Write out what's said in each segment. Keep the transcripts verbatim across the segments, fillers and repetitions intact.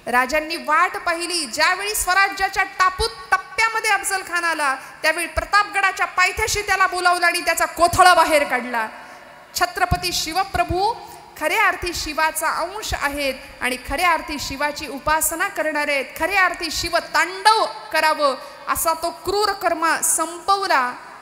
राजांनी वाट पाहिली. ज्यावेळी स्वराज्याच्या टापूत टप्प्यामध्ये अफजल खान आला त्यावेळी प्रतापगडाच्या पायथ्याशी त्याला बोलावलं आणि त्याचा कोथळा बाहेर काढला. छत्रपती शिवप्रभू खऱ्या अर्थी शिवाचा अंश आहेत आणि खऱ्या अर्थी शिवाची उपासना करणारे आहेत. खऱ्या अर्थी शिव तांडव करावं असा तो क्रूर कर्म संपवला.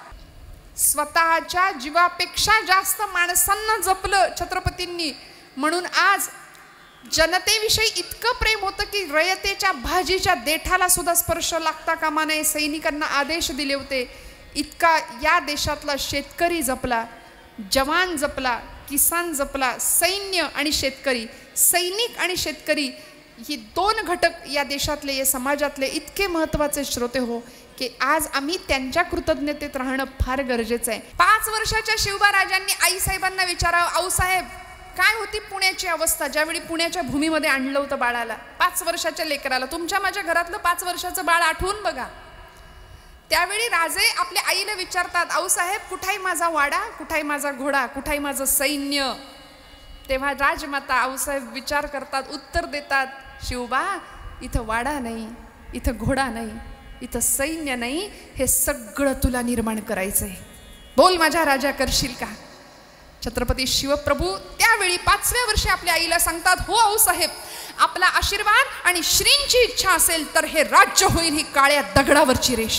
स्वतःच्या जीवापेक्षा जास्त माणसांना जपलं छत्रपतींनी. म्हणून आज जनतेविषयी इतकं प्रेम होतं की रयतेच्या भाजीच्या देठाला सुद्धा स्पर्श लागता कामा नये. सैनिकांना आदेश दिले होते. इतका या देशातला शेतकरी जपला, जवान जपला, किसान जपला. सैन्य आणि शेतकरी, सैनिक आणि शेतकरी ही दोन घटक या देशातले, या समाजातले इतके महत्त्वाचे श्रोते हो की आज आम्ही त्यांच्या कृतज्ञतेत राहणं फार गरजेचं आहे. पाच वर्षाच्या शिवबा राजांनी आईसाहेबांना विचारावं, आऊसाहेब काय होती पुण्याची अवस्था ज्यावेळी पुण्याच्या भूमीमध्ये आणलं होतं बाळाला, पाच वर्षाच्या लेकराला. तुमच्या माझ्या घरातलं पाच वर्षाचं बाळ आठवून बघा. त्यावेळी राजे आपल्या आईला विचारतात, आऊसाहेब कुठाई माझा वाडा, कुठाई माझा घोडा, कुठाई माझं सैन्य. तेव्हा राजमाता आऊसाहेब विचार करतात, उत्तर देतात, शिवबा इथं वाडा नाही, इथं घोडा नाही, इथं सैन्य नाही, हे सगळं तुला निर्माण करायचंय. बोल माझ्या राजा करशील का. छत्रपती शिवप्रभू त्यावेळी पाचव्या वर्षी आपल्या आईला सांगतात, हो आऊसाहेब आपला आशीर्वाद आणि श्रींची इच्छा असेल तर हे राज्य होईल ही काळ्या दगडावरची रेष.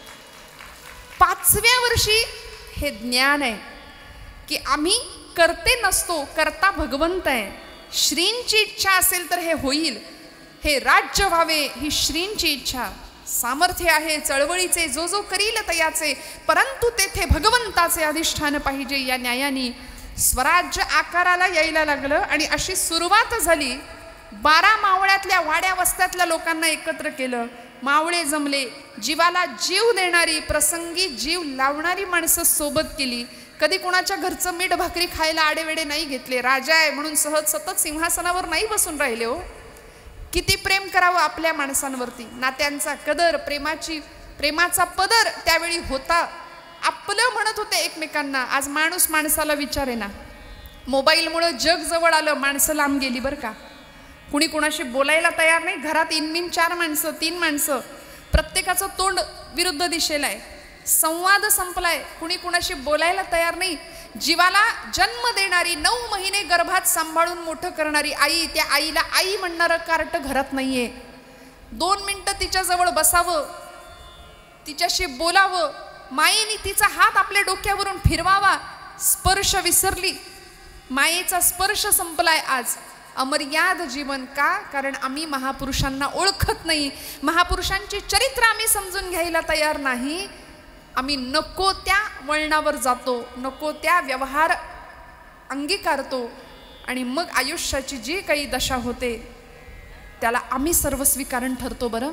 पाचव्या वर्षी हे ज्ञान आहे की आम्ही करते नसतो, करता भगवंत आहे. श्रींची इच्छा असेल तर हे होईल, हे राज्य व्हावे ही श्रींची इच्छा. सामर्थ्य आहे चळवळीचे, जो जो करील तयाचे, परंतु तेथे भगवंताचे अधिष्ठान पाहिजे. या न्यायाने स्वराज्य आकाराला यायला लागलं आणि अशी सुरुवात झाली. बारा मावळ्यातल्या वाड्या वस्त्यातल्या लोकांना एकत्र केलं. मावळे जमले, जीवाला जीव देणारी, प्रसंगी जीव लावणारी माणसं सोबत केली. कधी कुणाच्या घरचं मीठ भाकरी खायला आडेवेडे नाही घेतले. राजा आहे म्हणून सहज सतत सिंहासनावर नाही बसून राहिले हो. किती प्रेम करावं आपल्या माणसांवरती. नात्यांचा कदर, प्रेमाची प्रेमाचा पदर त्यावेळी होता. आपलं म्हणत होते एकमेकांना. आज माणूस माणसाला विचारे ना. मोबाईलमुळं जग जवळ आलं, माणसं लांब गेली बरं का. कुणी कुणाशी बोलायला तयार नाही. घरात इनमिन चार माणसं, तीन माणसं, प्रत्येकाचं तोंड विरुद्ध दिशेला आहे. संवाद संपलाय, कुणी कुणाशी बोलायला तयार नाही. जीवाला जन्म देणारी, नऊ महिने गर्भात सांभाळून मोठं करणारी आई, त्या आईला आई म्हणणारं कार्ट घरात नाहीये. दोन मिनिटं तिच्याजवळ बसावं, तिच्याशी बोलावं, मायेने तिचा हात आपल्या डोक्यावरून फिरवावा. स्पर्श विसरली, मायेचा स्पर्श संपलाय. आज अमर्याद जीवन का? कारण आम्ही महापुरुषांना ओळखत नाही. महापुरुषांची चरित्र आम्ही समजून घ्यायला तयार नाही. आम्ही नको त्या वळणावर जातो, नको त्या व्यवहार अंगीकारतो आणि मग आयुष्याची जी काही दशा होते त्याला आम्ही सर्वस्वी कारण ठरतो. बरं,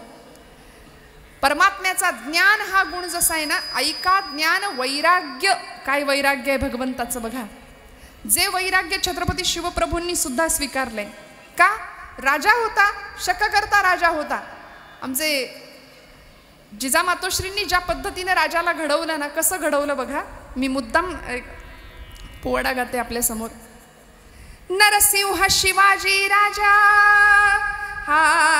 परमात्म्याचा ज्ञान हा गुण जसा आहे ना, ऐका ज्ञान वैराग्य. काय वैराग्य आहे भगवंताचं बघा. जे वैराग्य छत्रपती शिवप्रभूंनी सुद्धा स्वीकारलंय. का? राजा होता, शककर्ता राजा होता. आमचे जिजामातोश्रींनी ज्या पद्धतीने राजाला घडवलं ना, कसं घडवलं बघा. मी मुद्दाम पोवाडा गाते आपल्या समोर. नरसिंह शिवाजी राजा हा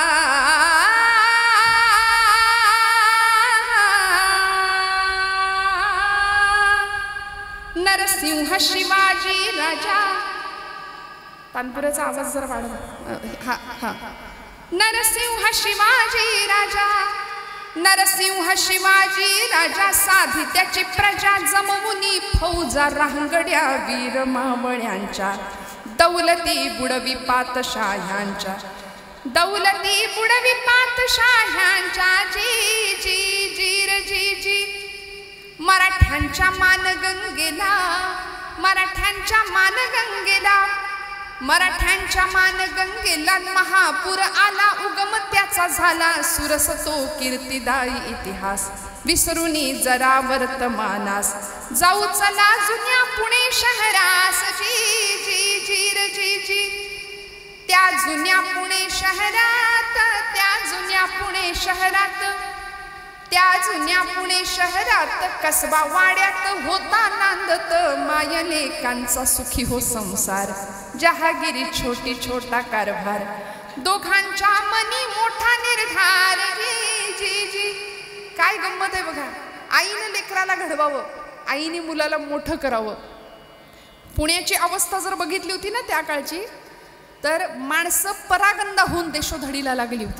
नरसिंह शिवाजी राजा. तानपुराचा आवाज जरा वाढवा. हा हा नरसिंह शिवाजी राजा, नरसिंह शिवाजी राजा, साधी त्याची प्रजा जमवुनी फौजा रांगड्या वीर मावळ्यांच्या, दौलती बुडवी पातशाह्यांच्या, दौलती बुडवी पातशाह्यांच्या. जी जी जीर जी जी मराठ्यांच्या मानगंगेला, मराठ्यांच्या मानगंगेला, मराठ्यांच्या मानगंगेला महापूर आला. उगम त्याचा झाला सुरसतो कीर्तिदायी इतिहास. विसरुनी जरा वर्तमानास, जाऊ चला जुन्या पुणे शहरास. जी जी जीर जी जी त्या जुन्या पुणे शहरात, त्या जुन्या पुणे शहरात, त्या जुन्या पुणे शहरात कसबा वाड्यात होता नांदत. मायलेकांचा सुखी हो संसार, जहागिरी छोटी छोटा कारभार. दोघांच्या मनी मोठा निर्धार जी जी जी. काय गंमत आहे बघा. आईने लेकराला घडवावं, आईने मुलाला मोठं करावं. पुण्याची अवस्था जर बघितली होती ना त्या काळची, तर माणसं परागंदा होऊन देशोधडीला लागली होती.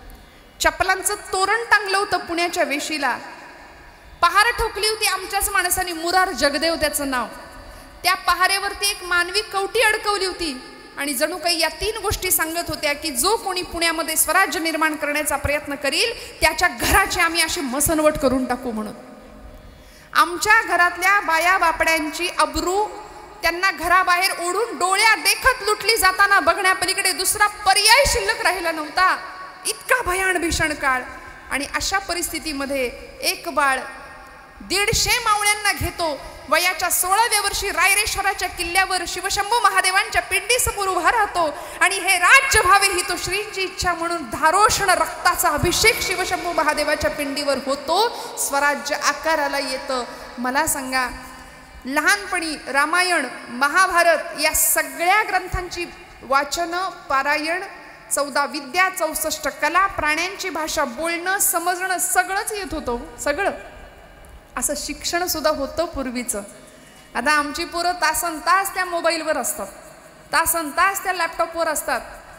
चपलांचं तोरण टांगलं होतं पुण्याच्या वेशीला. पहार ठोकली होती आमच्याच माणसाने, मुरार जगदेव त्याचं नाव. त्या पहारेवरती एक मानवी कवटी अडकवली होती आणि जणू काही या तीन गोष्टी सांगत होत्या की जो कोणी पुण्यामध्ये स्वराज्य निर्माण करण्याचा प्रयत्न करील त्याच्या घराची आम्ही अशी मसनवट करून टाकू म्हणून. आमच्या घरातल्या बाया बापड्यांची अब्रू त्यांना घराबाहेर ओढून डोळ्या देखत लुटली जाताना बघण्यापलीकडे दुसरा पर्याय शिल्लक राहिला नव्हता. इतका भयान भीषण काळ. आणि अशा परिस्थितीमध्ये एक बाळ दीडशे मावळ्यांना घेतो. वयाच्या सोळाव्या वर्षी रायरेश्वराच्या किल्ल्यावर शिवशंभू महादेवांच्या पिंडीसमोर उभा राहतो आणि हे राज्य व्हावे ही तो श्रींची इच्छा म्हणून धारोषण रक्ताचा अभिषेक शिवशंभू महादेवाच्या पिंडीवर होतो. स्वराज्य आकाराला येतं. मला सांगा, लहानपणी रामायण महाभारत या सगळ्या ग्रंथांची वाचनं पारायण, चौदा विद्या, चौसष्ट कला, प्राण्यांची भाषा बोलणं समजणं सगळंच येत होतं. सगळं असं शिक्षण सुद्धा होतं पूर्वीचं. आता आमची पोरं तासन तास त्या मोबाईलवर असतात, तासन तास त्या लॅपटॉपवर असतात.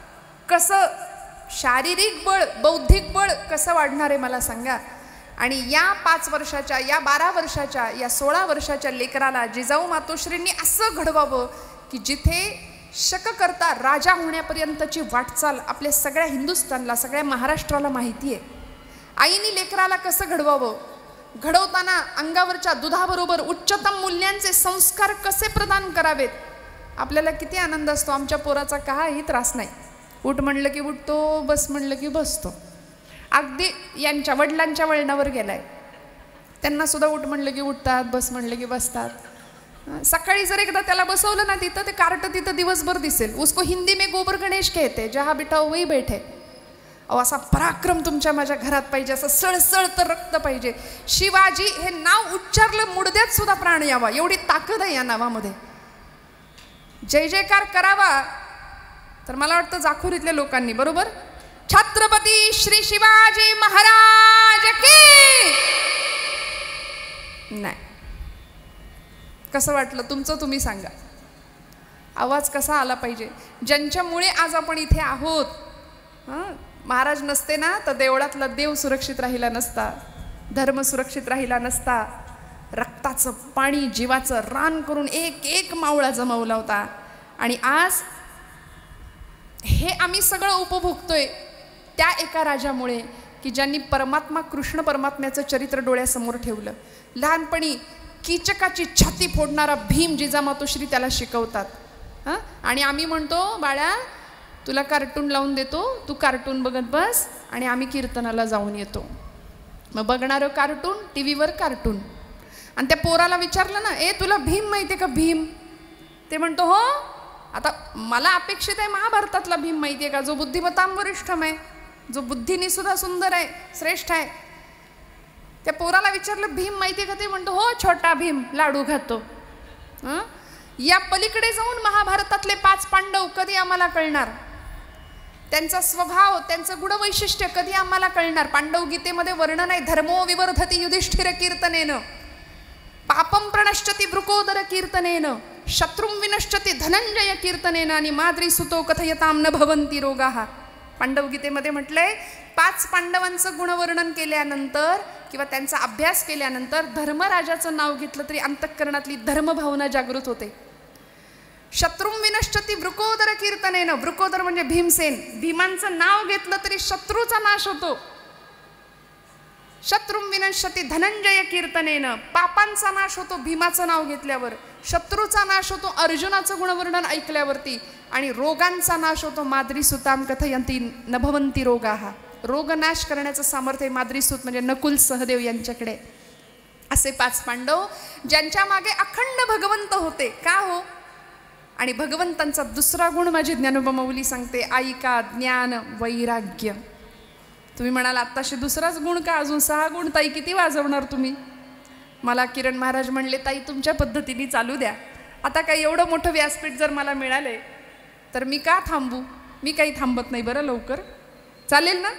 कसं शारीरिक बळ बौद्धिक बळ कसं वाढणार आहे मला सांगा. आणि या पाच वर्षाच्या, या बारा वर्षाच्या, या सोळा वर्षाच्या लेकराला जिजाऊ मातोश्रींनी असं घडवावं की जिथे शककर्ता राजा होण्यापर्यंतची वाटचाल आपल्या सगळ्या हिंदुस्थानला, सगळ्या महाराष्ट्राला माहिती आहे. आईने लेकराला कसं घडवावं, घडवताना अंगावरच्या दुधाबरोबर उच्चतम मूल्यांचे संस्कार कसे प्रदान करावेत. आपल्याला किती आनंद असतो. आमच्या पोराचा काही त्रास नाही. उठ म्हणलं की उठतो, बस म्हणलं की बसतो. अगदी यांच्या वडिलांच्या वळणावर गेलाय. त्यांना सुद्धा उठ म्हणलं की उठतात, बस म्हणलं की बसतात. सकाळी जर एकदा त्याला बसवलं ना तिथं, ते कार्ट तिथं दिवसभर दिसेल. उसको हिंदी में गोबर गणेश कहते, जहा बेटा वही बैठे. अहो असा पराक्रम तुमच्या माझ्या घरात पाहिजे, असं सळसळ तर रक्त पाहिजे. शिवाजी हे नाव उच्चारलं मुडद्यात सुद्धा प्राण यावा, एवढी ताकद आहे या नावामध्ये. जय जयकार करावा. तर मला वाटतं जाखोरीतल्या लोकांनी बरोबर, छत्रपती श्री शिवाजी महाराज की. नाही, कसं वाटलं तुमचं तुम्ही सांगा. आवाज कसा आला पाहिजे. ज्यांच्यामुळे आज आपण इथे आहोत. हां, महाराज नसते ना तर देवळातला देव सुरक्षित राहिला नसता, धर्म सुरक्षित राहिला नसता. रक्ताचं पाणी जीवाचं रान करून एक एक मावळा जमवला होता. आणि आज हे आम्ही सगळं उपभोगतोय त्या एका राजामुळे की ज्यांनी परमात्मा कृष्ण परमात्म्याचं चरित्र डोळ्यासमोर ठेवलं. लहानपणी कीचकाची छाती फोडणारा भीम जिजामातोश्री त्याला शिकवतात. हां, आणि आम्ही म्हणतो बाळा तुला कार्टून लावून देतो, तू कार्टून बघत बस आणि आम्ही कीर्तनाला जाऊन येतो. मग बघणारं कार्टून, टी व्हीवर कार्टून. आणि त्या पोराला विचारलं ना, ए तुला भीम माहिती आहे का भीम? ते म्हणतो हो. आता मला अपेक्षित आहे महाभारतातला भीम माहिती आहे का, जो बुद्धिमत्तां वरिष्ठम आहे, जो बुद्धीने सुद्धा सुंदर आहे, श्रेष्ठ आहे. त्या पोराला विचारलं भीम माहिती आहे का? ते म्हणतो हो, छोटा भीम लाडू खातो. हां, या पलीकडे जाऊन महाभारतातले पाच पांडव कधी आम्हाला कळणार, त्यांचा स्वभाव, त्यांचं गुणवैशिष्ट्य कधी आम्हाला कळणार. पांडव गीतेमध्ये वर्णन आहे, धर्मो विवर्धती युधिष्ठिर कीर्तनेन, पापम प्रणश्यति वृकोदर कीर्तनेन, शत्रुं विनश्यति धनंजय कीर्तनेन आणि माद्री सुतो कथयताम न भवंती रोगाः. पांडव गीतेमध्ये म्हटलंय, पाच पांडवांचं गुणवर्णन केल्यानंतर किंवा त्यांचा अभ्यास केल्यानंतर धर्मराजाचं नाव घेतलं तरी अंतःकरणातली धर्मभावना जागृत होते. शत्रुं विनश्यति वृकोदर कीर्तनेन, वृकोदर म्हणजे भीमसेन, भीमांचं नाव घेतलं तरी शत्रूचा नाश होतो. शत्रुं विनश्यति धनंजय कीर्तनेन, पापांचा नाश होतो भीमाचं नाव घेतल्यावर. शत्रूचा नाश होतो अर्जुनाचं गुणवर्णन ऐकल्यावरती. आणि रोगांचा नाश होतो माद्री सुताम कथयंती न भवंती रोगाः. रोग नाश करण्याचं सामर्थ्य माद्री सूत म्हणजे नकुल सहदेव यांच्याकडे. असे पाच पांडव ज्यांच्या मागे अखंड भगवंत होते. का हो? आणि भगवंतांचा दुसरा गुण माझी ज्ञानोबा माऊली सांगते, ऐका ज्ञान वैराग्य. तुम्ही म्हणाल आत्ताशी दुसराच गुण का, अजून सहा गुण ताई किती वाजवणार तुम्ही? मला किरण महाराज म्हणले, ताई तुमच्या पद्धतीने चालू द्या. आता काही एवढं मोठं व्यासपीठ जर मला मिळाले तर मी का थांबू? मी काही थांबत नाही बरं, लवकर चालेल ना?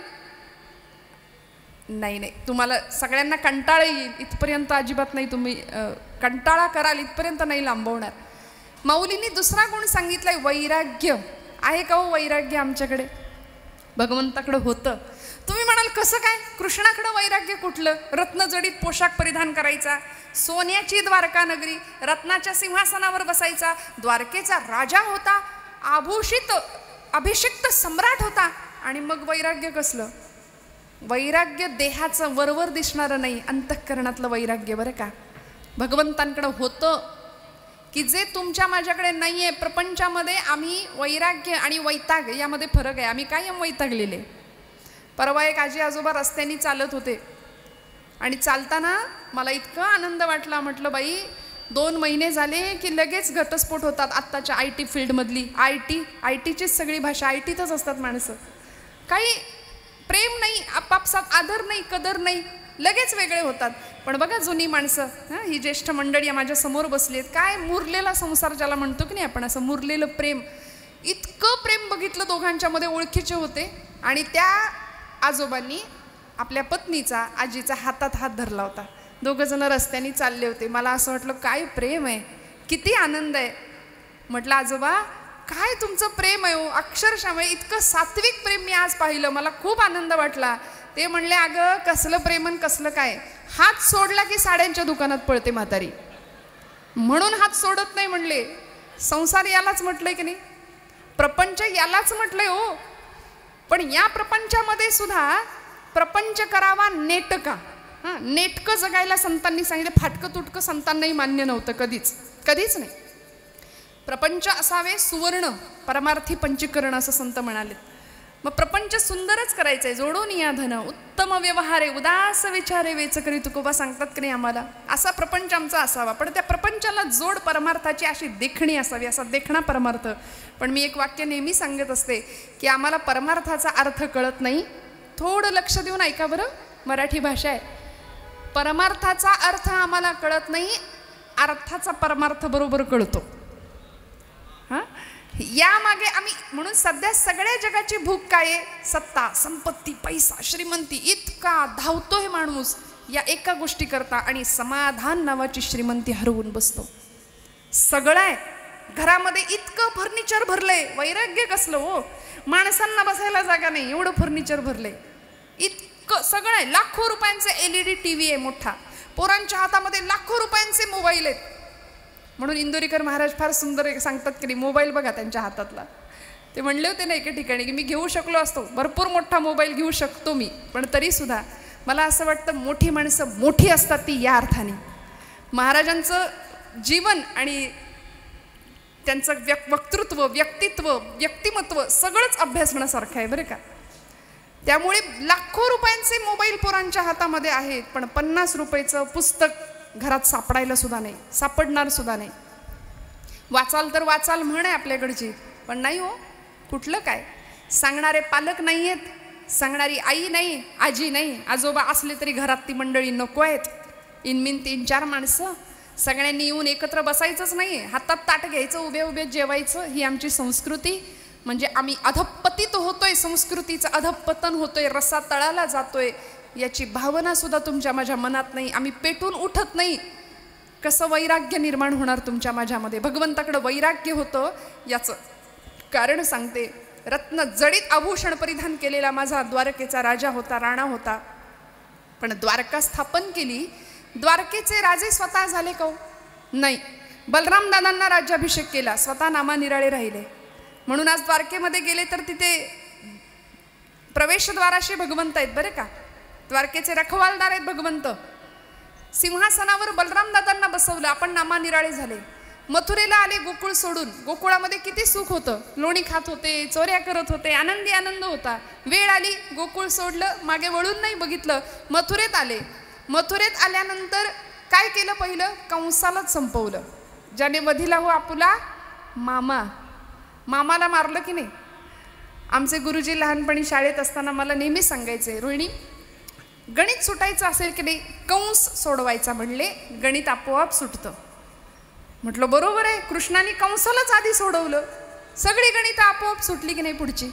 नाही नाही, तुम्हाला सगळ्यांना कंटाळा येईल इथपर्यंत अजिबात नाही, तुम्ही कंटाळा कराल इथपर्यंत नाही लांबवणार. माऊलींनी दुसरा गुण सांगितलाय वैराग्य. आहे का हो वैराग्य आमच्याकडे? भगवंताकडे होतं. तुम्ही म्हणाल कसं काय? कृष्णाकडे वैराग्य कुठलं? रत्नजडीत पोशाख परिधान करायचा, सोन्याची द्वारका नगरी, रत्नाच्या सिंहासनावर बसायचा, द्वारकेचा राजा होता, आभूषित अभिषिक्त सम्राट होता, आणि मग वैराग्य कसलं? वैराग्य देहाचं वरवर दिसणारं नाही, अंतःकरणातलं वैराग्य बरं का. भगवंतांकडे होतं की जे तुमच्या माझ्याकडे नाही आहे. प्रपंचामध्ये आम्ही वैराग्य आणि वैताग यामध्ये फरक आहे. आम्ही कायम वैतागलेले. परवा एक आजी आजोबा रस्त्याने चालत होते आणि चालताना मला इतका आनंद वाटला. म्हटलं बाई, दोन महिने झाले की लगेच घटस्फोट होतात आत्ताच्या आय टी फील्डमधली. आय टी आय टीचीच सगळी भाषा, आय टीतच असतात माणसं. काही प्रेम नाही, आपापसात आदर नाही, कदर नाही, लगेच वेगळे होतात. पण बघा जुनी माणसं, हां, ही ज्येष्ठ मंडळी माझ्या समोर बसली आहेत, काय मुरलेला संसार ज्याला म्हणतो की नाही आपण, असं मुरलेलं प्रेम. इतकं प्रेम बघितलं दोघांच्या मध्ये, ओळखीचे होते. आणि त्या आजोबांनी आपल्या पत्नीचा, आजीचा हातात हात धरला होता. दोघं जण रस्त्याने चालले होते. मला असं वाटलं काय प्रेम आहे, किती आनंद आहे. म्हटलं आजोबा काय तुमचं प्रेम आहे हो, अक्षरशः इतकं सात्विक प्रेम मी आज पाहिलं, मला खूप आनंद वाटला. ते म्हणले अगं कसलं प्रेमन कसलं काय, हात सोडला की साड्यांच्या दुकानात पळते म्हातारी, म्हणून हात सोडत नाही म्हणले. संसार यालाच म्हटलंय की नाही, प्रपंच यालाच म्हटलंय हो. पण या प्रपंचामध्ये सुद्धा प्रपंच करावा नेटका. हां, नेटकं जगायला संतांनी सांगितलं. फाटकं तुटकं संतांनाही मान्य नव्हतं कधीच, कधीच नाही. प्रपंच असावे सुवर्ण, परमार्थी पंचीकरण असं संत म्हणाले. मग प्रपंच सुंदरच करायचंय, जोडून या धन, उत्तम व्यवहारे, उदास विचारे, वेच करी तुकोबा सांगतात की नाही आम्हाला. असा प्रपंच आमचा असावा, पण त्या प्रपंचाला जोड परमार्थाची अशी देखणी असावी, असा देखणा परमार्थ. पण मी एक वाक्य नेहमी सांगत असते की आम्हाला परमार्थाचा अर्थ कळत नाही. थोडं लक्ष देऊन ऐका बरं, मराठी भाषा आहे. परमार्थाचा अर्थ आम्हाला कळत नाही, अर्थाचा परमार्थ बरोबर कळतो. हां, यामागे आम्ही, म्हणून सध्या सगळ्या जगाची भूक काय आहे? सत्ता, संपत्ती, पैसा, श्रीमंती. इतका धावतोय माणूस या एका गोष्टी करता, आणि समाधान नावाची श्रीमंती हरवून बसतो. सगळं आहे घरामध्ये, इतकं फर्निचर भरलंय, वैराग्य कसलं हो. माणसांना बसायला जागा नाही, एवढं फर्निचर भरलंय, इतकं सगळं आहे. लाखो रुपयांचे L E D T V आहे मोठा, पोरांच्या हातामध्ये लाखो रुपयांचे मोबाईल आहेत. म्हणून इंदोरीकर महाराज फार सुंदर सांगतात की नाही, मोबाईल बघा त्यांच्या हातातला. ते म्हणले होते ना एके ठिकाणी की मी घेऊ शकलो असतो, भरपूर मोठा मोबाईल घेऊ शकतो मी, पण तरीसुद्धा मला असं वाटतं मोठी माणसं मोठी असतात ती या अर्थाने. महाराजांचं जीवन आणि त्यांचं व्यक् वक्तृत्व, व्यक्तित्व, व्यक्तिमत्व सगळंच अभ्यासण्यासारखं आहे बरं का. त्यामुळे लाखो रुपयांचे मोबाईल पोरांच्या हातामध्ये आहेत, पण पन्नास रुपयाचं पुस्तक घरात सापडायला सुद्धा नाही, सापडणार सुद्धा नाही. वाचाल तर वाचाल म्हण आहे आपल्याकडची, पण नाही हो, कुठलं काय. सांगणारे पालक नाही आहेत, सांगणारी आई नाही, आजी नाही, आजोबा असले तरी घरात ती मंडळी नको आहेत. इनमिन तीन चार माणसं, सगळ्यांनी येऊन एकत्र बसायचंच नाही, हातात ताट घ्यायचं, उभे उभे जेवायचं, ही आमची संस्कृती. म्हणजे आम्ही अधपतित होतोय, संस्कृतीचं अधपतन होतोय, रस्सा तळाला जातोय, याची भावना सुद्धा तुमच्या माझ्या मनात नाही. आम्ही पेटून उठत नाही. कसं वैराग्य निर्माण होणार तुमच्या माझ्यामध्ये? भगवंताकडे वैराग्य होतं याचं कारण सांगते. रत्न जडित आभूषण परिधान केलेला माझा द्वारकेचा राजा होता, राणा होता. पण द्वारका स्थापन केली, द्वारकेचे राजे स्वतः झाले का? नाही. बलराम दादांना राज्याभिषेक केला, स्वतः नामा निराळे राहिले. म्हणून आज द्वारकेमध्ये गेले तर तिथे प्रवेशद्वाराशी भगवंत आहेत बरं का. द्वारकेचे रखवालदार आहेत भगवंत. सिंहासनावर बलराम दादांना बसवलं, आपण नामा निराळे झाले. मथुरेला आले गोकुळ सोडून. गोकुळामध्ये किती सुख होतं, लोणी खात होते, चोऱ्या करत होते, आनंदी आनंद होता. वेळ आली, गोकुळ सोडलं, मागे वळून नाही बघितलं, मथुरेत आले. मथुरेत आल्यानंतर काय केलं? पहिलं कंसालाच संपवलं. ज्याने वधिला हो आपुला मामा, मामाला मारलं की नाही. आमचे गुरुजी लहानपणी शाळेत असताना मला नेहमी सांगायचे, रोहिणी गणित सुटायचं असेल की नाही, कंस सोडवायचा म्हणले, गणित आपोआप सुटतं. म्हटलं बरोबर आहे, कृष्णाने कंसालाच आधी सोडवलं. सगळी गणितं आपोआप सुटली की नाही पुढची.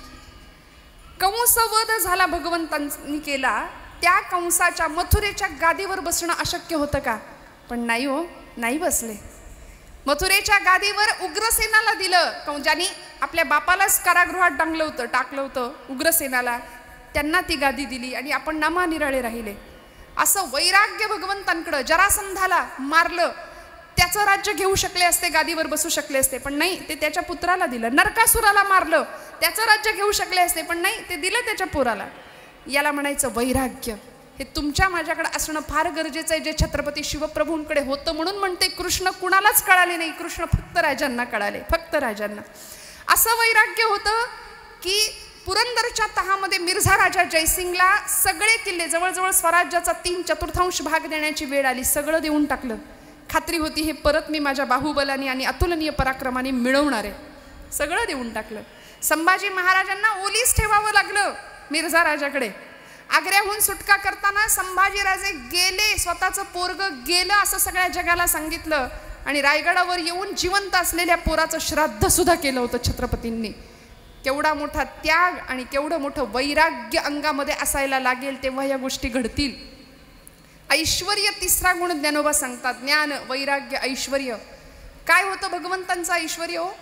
कंसवध झाला भगवंतांनी केला, त्या कंसाच्या मथुरेच्या गादीवर बसणं अशक्य होतं का? पण नाही हो, नाही बसले. मथुरेच्या गादीवर उग्रसेनाला दिलं, ज्यांनी आपल्या बापालाच कारागृहात टांगलं होतं टाकलं होतं उग्रसेनाला, त्यांना ती गादी दिली आणि आपण नामानिराळे राहिले. असं वैराग्य भगवंतांकडं. जरासंधाला मारलं, त्याचं राज्य घेऊ शकले असते, गादीवर बसू शकले असते, पण नाही, ते त्याच्या पुत्राला दिलं. नरकासुराला मारलं, त्याचं राज्य घेऊ शकले असते, पण नाही, ते दिलं त्याच्या पोराला. याला म्हणायचं वैराग्य. हे तुमच्या माझ्याकडे असणं फार गरजेचं आहे, जे छत्रपती शिवप्रभूंकडे होतं. म्हणून म्हणते कृष्ण कुणालाच कळाले नाही, कृष्ण फक्त राजांना कळाले, फक्त राजांना. असं वैराग्य होतं की पुरंदरच्या तहामध्ये मिर्झा राजा जयसिंगला सगळे किल्ले, जवळजवळ स्वराज्याचा तीन चतुर्थांश भाग देण्याची वेळ आली. सगळं देऊन टाकलं. खात्री होती हे परत मी माझ्या बाहुबलाने आणि अतुलनीय पराक्रमाने मिळवणार आहे. सगळं देऊन टाकलं. संभाजी महाराजांना ओलीस ठेवावं लागलं मिर्झा राजाकडे. आग्र्याहून सुटका करताना संभाजीराजे गेले, स्वतःचं पोरग गेलं असं सगळ्या जगाला सांगितलं आणि रायगडावर येऊन जिवंत असलेल्या पोराचं श्राद्ध सुद्धा केलं होतं छत्रपतींनी. केवढा मोठा त्याग आणि केवढं मोठं वैराग्य अंगामध्ये असायला लागेल तेव्हा या गोष्टी घडतील. ऐश्वर्य तिसरा गुण ज्ञानोबा सांगतात. ज्ञान, वैराग्य, ऐश्वर्य. काय होतं भगवंतांचं ऐश्वर्य हो?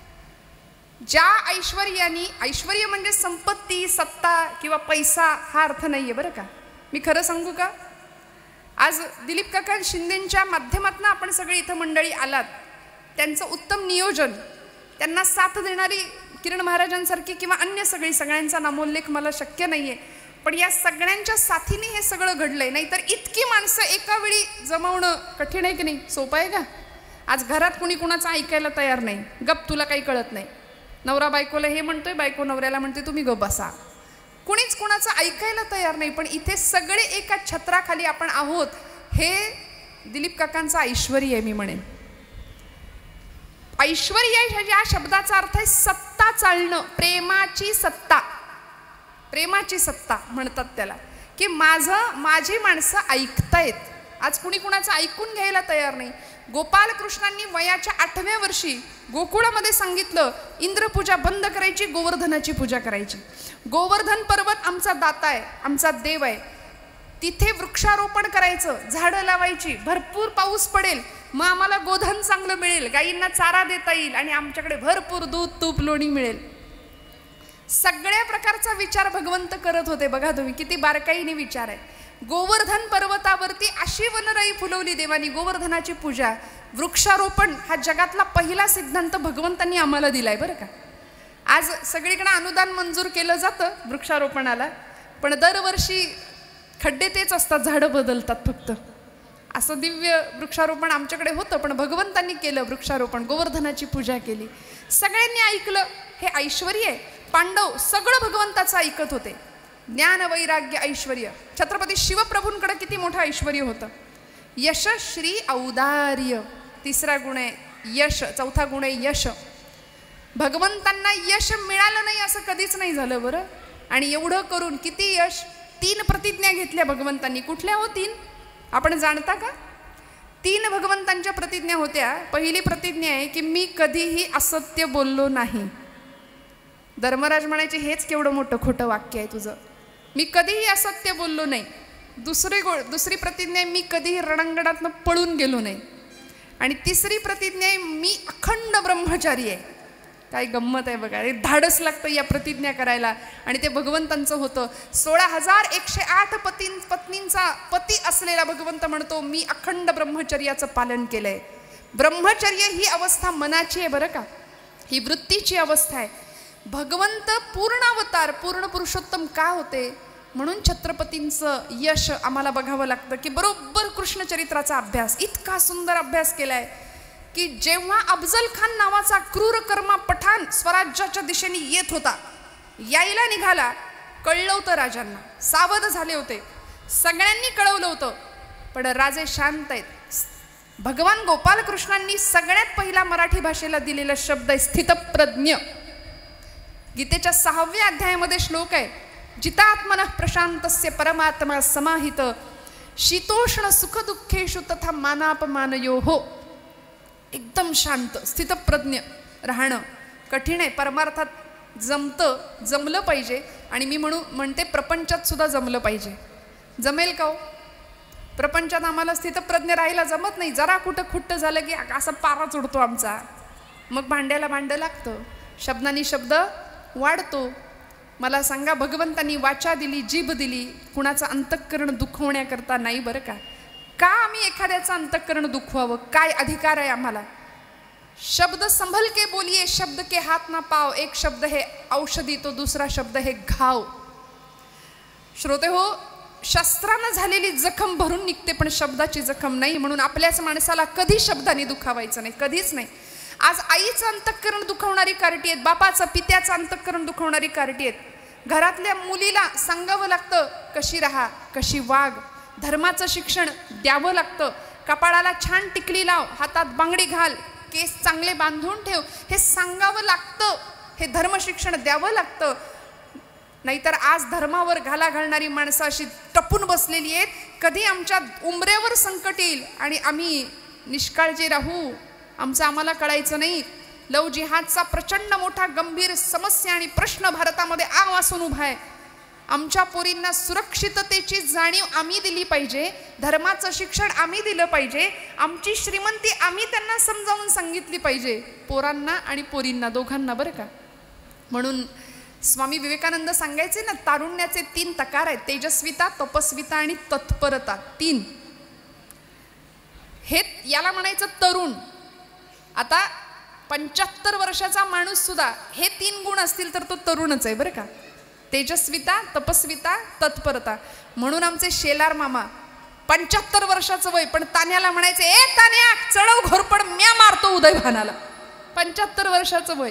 ज्या ऐश्वर्यानी, ऐश्वर्य म्हणजे संपत्ती, सत्ता किंवा पैसा हा अर्थ नाहीये बरं का. मी खरं सांगू का, आज दिलीप काका शिंदेंच्या माध्यमातून आपण सगळे इथं मंडळी आलात, त्यांचं उत्तम नियोजन, त्यांना साथ देणारी किरण महाराजांसारखी किंवा अन्य सगळी, सगळ्यांचा नामोल्लेख मला शक्य नाहीये, पण या सगळ्यांच्या साथीने हे सगळं घडलंय. नाहीतर इतकी माणसं एका वेळी जमवणं कठीण आहे की नाही? सोपं आहे का? आज घरात कुणी कुणाचं ऐकायला तयार नाही. गप, तुला काही कळत नाही. नवरा बायकोला हे म्हणतोय, बायको नवऱ्याला म्हणते तुम्ही गप बसा. कुणीच कुणाचं ऐकायला तयार नाही. पण इथे सगळे एका छत्राखाली आपण आहोत, हे दिलीप काकांचं ऐश्वर्य आहे मी म्हणेन. ऐश्वर्य या शब्दाचा अर्थ आहे सत्ता चालणं, प्रेमाची सत्ता. प्रेमाची सत्ता म्हणतात त्याला, की माझं माझी माणसं ऐकतायत. आज कुणी कुणाचं ऐकून घ्यायला तयार नाही. गोपालकृष्णांनी वयाच्या आठव्या वर्षी गोकुळामध्ये सांगितलं, इंद्रपूजा बंद करायची, गोवर्धनाची पूजा करायची. गोवर्धन पर्वत आमचा दाता आहे, आमचा देव आहे. तिथे वृक्षारोपण करायचं, झाडं लावायची, भरपूर पाऊस पडेल, मग आम्हाला गोधन चांगलं मिळेल, गायींना चारा देता येईल आणि आमच्याकडे भरपूर दूध, तूप, लोणी मिळेल. सगळ्या प्रकारचा विचार भगवंत करत होते. बघा तुम्ही किती बारकाईने विचार आहे. गोवर्धन पर्वतावरती अशी वनराई फुलवली देवानी, गोवर्धनाची पूजा, वृक्षारोपण हा जगातला पहिला सिद्धांत भगवंतांनी आम्हाला दिलाय बरं का. आज सगळीकडे अनुदान मंजूर केलं जातं वृक्षारोपणाला, पण दरवर्षी खड्डे तेच असतात, झाडं बदलतात फक्त. असं दिव्य वृक्षारोपण आमच्याकडे होतं, पण भगवंतांनी केलं वृक्षारोपण, गोवर्धनाची पूजा केली, सगळ्यांनी ऐकलं. हे ऐश्वर्य आहे. पांडव सगळं भगवंताचं ऐकत होते. ज्ञान, वैराग्य, ऐश्वर्य. छत्रपती शिवप्रभूंकडे किती मोठं ऐश्वर्य होतं. यश, श्री, औदार्य तिसरा गुण आहे यश. चौथा गुण आहे यश. भगवंतांना यश मिळालं नाही असं कधीच नाही झालं बरं. आणि एवढं करून किती यश. तीन प्रतिज्ञा घेतल्या भगवंतांनी. कुठल्या हो तीन? आपण जाणता का? तीन भगवंतांच्या प्रतिज्ञा होत्या. पहिली प्रतिज्ञा आहे की मी कधीही असत्य बोललो नाही. धर्मराज म्हणायचे हेच केवढं मोठं खोटं वाक्य आहे तुझं, मी कधीही असत्य बोललो नाही. दुसरी गो दुसरी प्रतिज्ञा आहे मी कधीही रणांगणातनं पळून गेलो नाही. आणि तिसरी प्रतिज्ञा आहे मी अखंड ब्रह्मचारी आहे. काय गंमत आहे बघा, हे धाडस लागतं या प्रतिज्ञा करायला. आणि ते भगवंतांचं होतं. सोळा हजार एकशे आठ पती पत्नींचा पती असलेला भगवंत म्हणतो मी अखंड ब्रह्मचर्याचं पालन केलंय. ब्रह्मचर्य ही अवस्था मनाची आहे बरं का, ही वृत्तीची अवस्था आहे. भगवंत पूर्ण अवतार, पूर्ण पुरुषोत्तम का होते? म्हणून छत्रपतींचं यश आम्हाला बघावं लागतं. की बरोबर कृष्णचरित्राचा अभ्यास, इतका सुंदर अभ्यास केलाय की जेव्हा अफजल खान नावाचा क्रूर कर्मा पठाण स्वराज्याच्या दिशेने येत होता, यायला निघाला, कळलं होतं राजांना, सावध झाले होते, सगळ्यांनी कळवलं होतं, पण राजे शांत आहेत. भगवान गोपालकृष्णांनी सगळ्यात पहिला मराठी भाषेला दिलेला शब्द आहे स्थितप्रज्ञ. गीतेच्या सहाव्या अध्यायामध्ये श्लोक आहे, जितात्मनः प्रशांतस्य परमात्मा समाहित शीतोष्ण सुख दुःखेषु तथा मानापमानयोः. एकदम शांत, स्थितप्रज्ञ राहणं कठीण आहे. परमार्थात जमतं, जमलं पाहिजे. आणि मी म्हणू म्हणते प्रपंचात सुद्धा जमलं पाहिजे. जमेल का हो? प्रपंचात आम्हाला स्थितप्रज्ञ राहायला जमत नाही. जरा कुठं खुट्ट झालं की असा पाराच उडतो आमचा. मग भांड्याला भांडं लागतं, शब्दांनी शब्द वाढतो. मला सांगा, भगवंतांनी वाचा दिली, जीभ दिली, कुणाचं अंतःकरण दुखवण्याकरता नाही बरं का. का आम्ही एखाद्याचं अंतःकरण दुखवावं? काय अधिकार आहे आम्हाला? शब्द संभल के बोलिए, शब्द के हाथ ना पाव. एक शब्द है औषधी, तो दुसरा शब्द है घाव. श्रोते हो, शस्त्रानं झालेली जखम भरून निघते, पण शब्दाची जखम नाही. म्हणून आपल्याच माणसाला कधी शब्दाने दुखावायचं नाही, कधीच नाही. आज आईचं अंतःकरण दुखवणारी कार्टी आहेत, बापाचं पित्याचं अंतःकरण दुखवणारी कार्टी आहेत. घरातल्या मुलीला सांगावं लागतं कशी राहा, कशी वाग. धर्माचं शिक्षण द्यावं लागतं. कपाळाला छान टिकली लाव, हातात बांगडी घाल, केस चांगले बांधून ठेव, हे सांगावं लागतं. हे धर्मशिक्षण द्यावं लागतं. नाहीतर आज धर्मावर घाला घालणारी माणसं अशी टपून बसलेली आहेत. कधी आमच्या उंबऱ्यावर संकट येईल आणि आम्ही निष्काळजी राहू, आमचं आम्हाला कळायचं नाही. लव जिहादचा प्रचंड मोठा गंभीर समस्या आणि प्रश्न भारतामध्ये आग वासून उभा आहे. आमच्या पोरींना सुरक्षिततेची जाणीव आम्ही दिली पाहिजे, धर्माचं शिक्षण आम्ही दिलं पाहिजे, आमची श्रीमंती आम्ही त्यांना समजावून सांगितली पाहिजे, पोरांना आणि पोरींना दोघांना बरं का. म्हणून स्वामी विवेकानंद सांगायचे ना, तारुण्याचे तीन तकार आहेत, तेजस्विता, तपस्विता आणि तत्परता. तीन हे याला म्हणायचं तरुण. आता पंच्याहत्तर वर्षाचा माणूस सुद्धा हे तीन गुण असतील तर तो तरुणच आहे बरं का. तेजस्विता, तपस्विता, तत्परता. म्हणून आमचे शेलार मामा पंच्याहत्तर वर्षाचं वय, पण तान्याला म्हणायचे, ए तान्या चढव घोरपड, म्या मारतो उदयभानाला. पंच्याहत्तर वर्षाचं वय,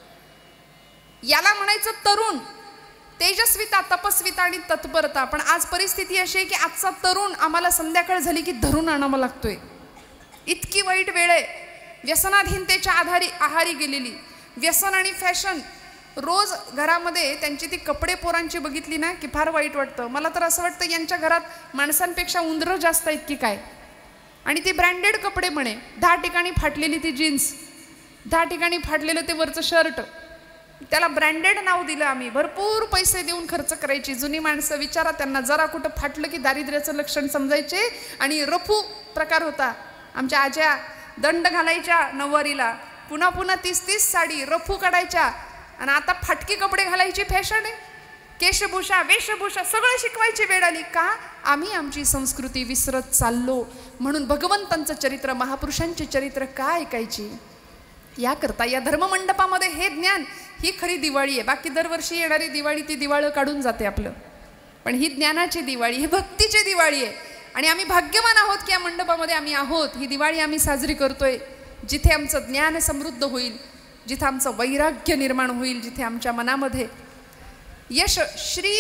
याला म्हणायचं तरुण. तेजस्विता, तपस्विता आणि तत्परता. पण आज परिस्थिती अशी आहे की आजचा तरुण आम्हाला संध्याकाळ झाली की धरून आणावा लागतोय. इतकी वाईट वेळ आहे. व्यसनाधीनतेच्या आधारी आहारी गेलेली. व्यसन आणि फॅशन. रोज घरामध्ये त्यांची ती कपडे पोरांची बघितली ना की फार वाईट वाटतं. मला तर असं वाटतं यांच्या घरात माणसांपेक्षा उंदरं जास्त आहेत की काय. आणि ती ब्रँडेड कपडे म्हणे, दहा ठिकाणी फाटलेली ती जीन्स, दहा ठिकाणी फाटलेलं ते वरचं शर्ट, त्याला ब्रँडेड नाव दिलं आम्ही. भरपूर पैसे देऊन खर्च करायची. जुनी माणसं विचारा त्यांना, जरा कुठं फाटलं की दारिद्र्याचं लक्षण समजायचे. आणि रफू प्रकार होता. आमच्या आज्या दंड घालायच्या नऊवारीला, पुन्हा पुन्हा तीस तीस साडी रफू काढायच्या. आणि आता फाटकी कपडे घालायची फॅशन आहे. केशभूषा, वेशभूषा सगळं शिकवायची वेळ आली. का? आम्ही आमची संस्कृती विसरत चाललो. म्हणून भगवंतांचं चरित्र, महापुरुषांचे चरित्र का ऐकायची? याकरता या धर्ममंडपामध्ये हे ज्ञान, ही खरी दिवाळी आहे. बाकी दरवर्षी येणारी दिवाळी ती दिवाळं काढून जाते आपलं. पण ही ज्ञानाची दिवाळी, ही भक्तीची दिवाळी आहे. आणि आम्ही भाग्यवान आहोत की या मंडपामध्ये आम्ही आहोत. ही दिवाळी आम्ही साजरी करतोय जिथे आमचं ज्ञान समृद्ध होईल, जिथे आमचं वैराग्य निर्माण होईल, जिथे आमच्या मनामध्ये यश. श्री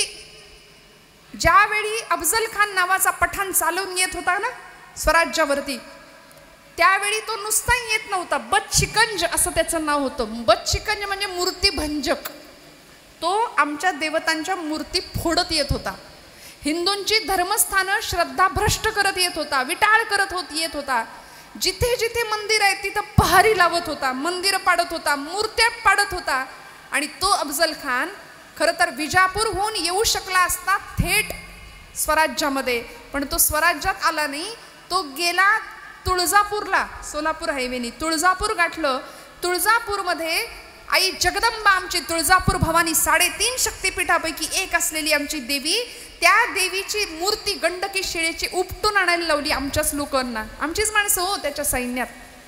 ज्यावेळी अफजल खान नावाचा पठाण चालवून येत होता ना स्वराज्यावरती, त्यावेळी तो नुसता येत नव्हता. बदशिकंज असं त्याचं नाव होतं. बदशिकंज म्हणजे मूर्तीभंजक. तो आमच्या देवतांच्या मूर्ती फोडत येत होता. हिंदूंची धर्मस्थानं श्रद्धाभ्रष्ट करत येत होता, विटाळ करत होत येत होता. जिथे जिथे मंदिर आहे तिथं पहारी लावत होता, मंदिर पाडत होता, मूर्त्या पाडत होता. आणि तो अफजल खान खरं तर विजापूरहून येऊ शकला असता थेट स्वराज्यामध्ये, पण तो स्वराज्यात आला नाही. तो गेला तुळजापूरला, सोलापूर हायवेनी तुळजापूर गाठलं. तुळजापूरमध्ये आई जगदंबा आमची तुळजापूर भवानी, साडेतीन शक्तिपीठापैकी एक असलेली आमची देवी, त्या देवीची मूर्ती गंडकी शिळेची उपटून आणायला लावली आमच्याच लोकांना. आमचीच माणसं हो त्याच्या सैन्यात.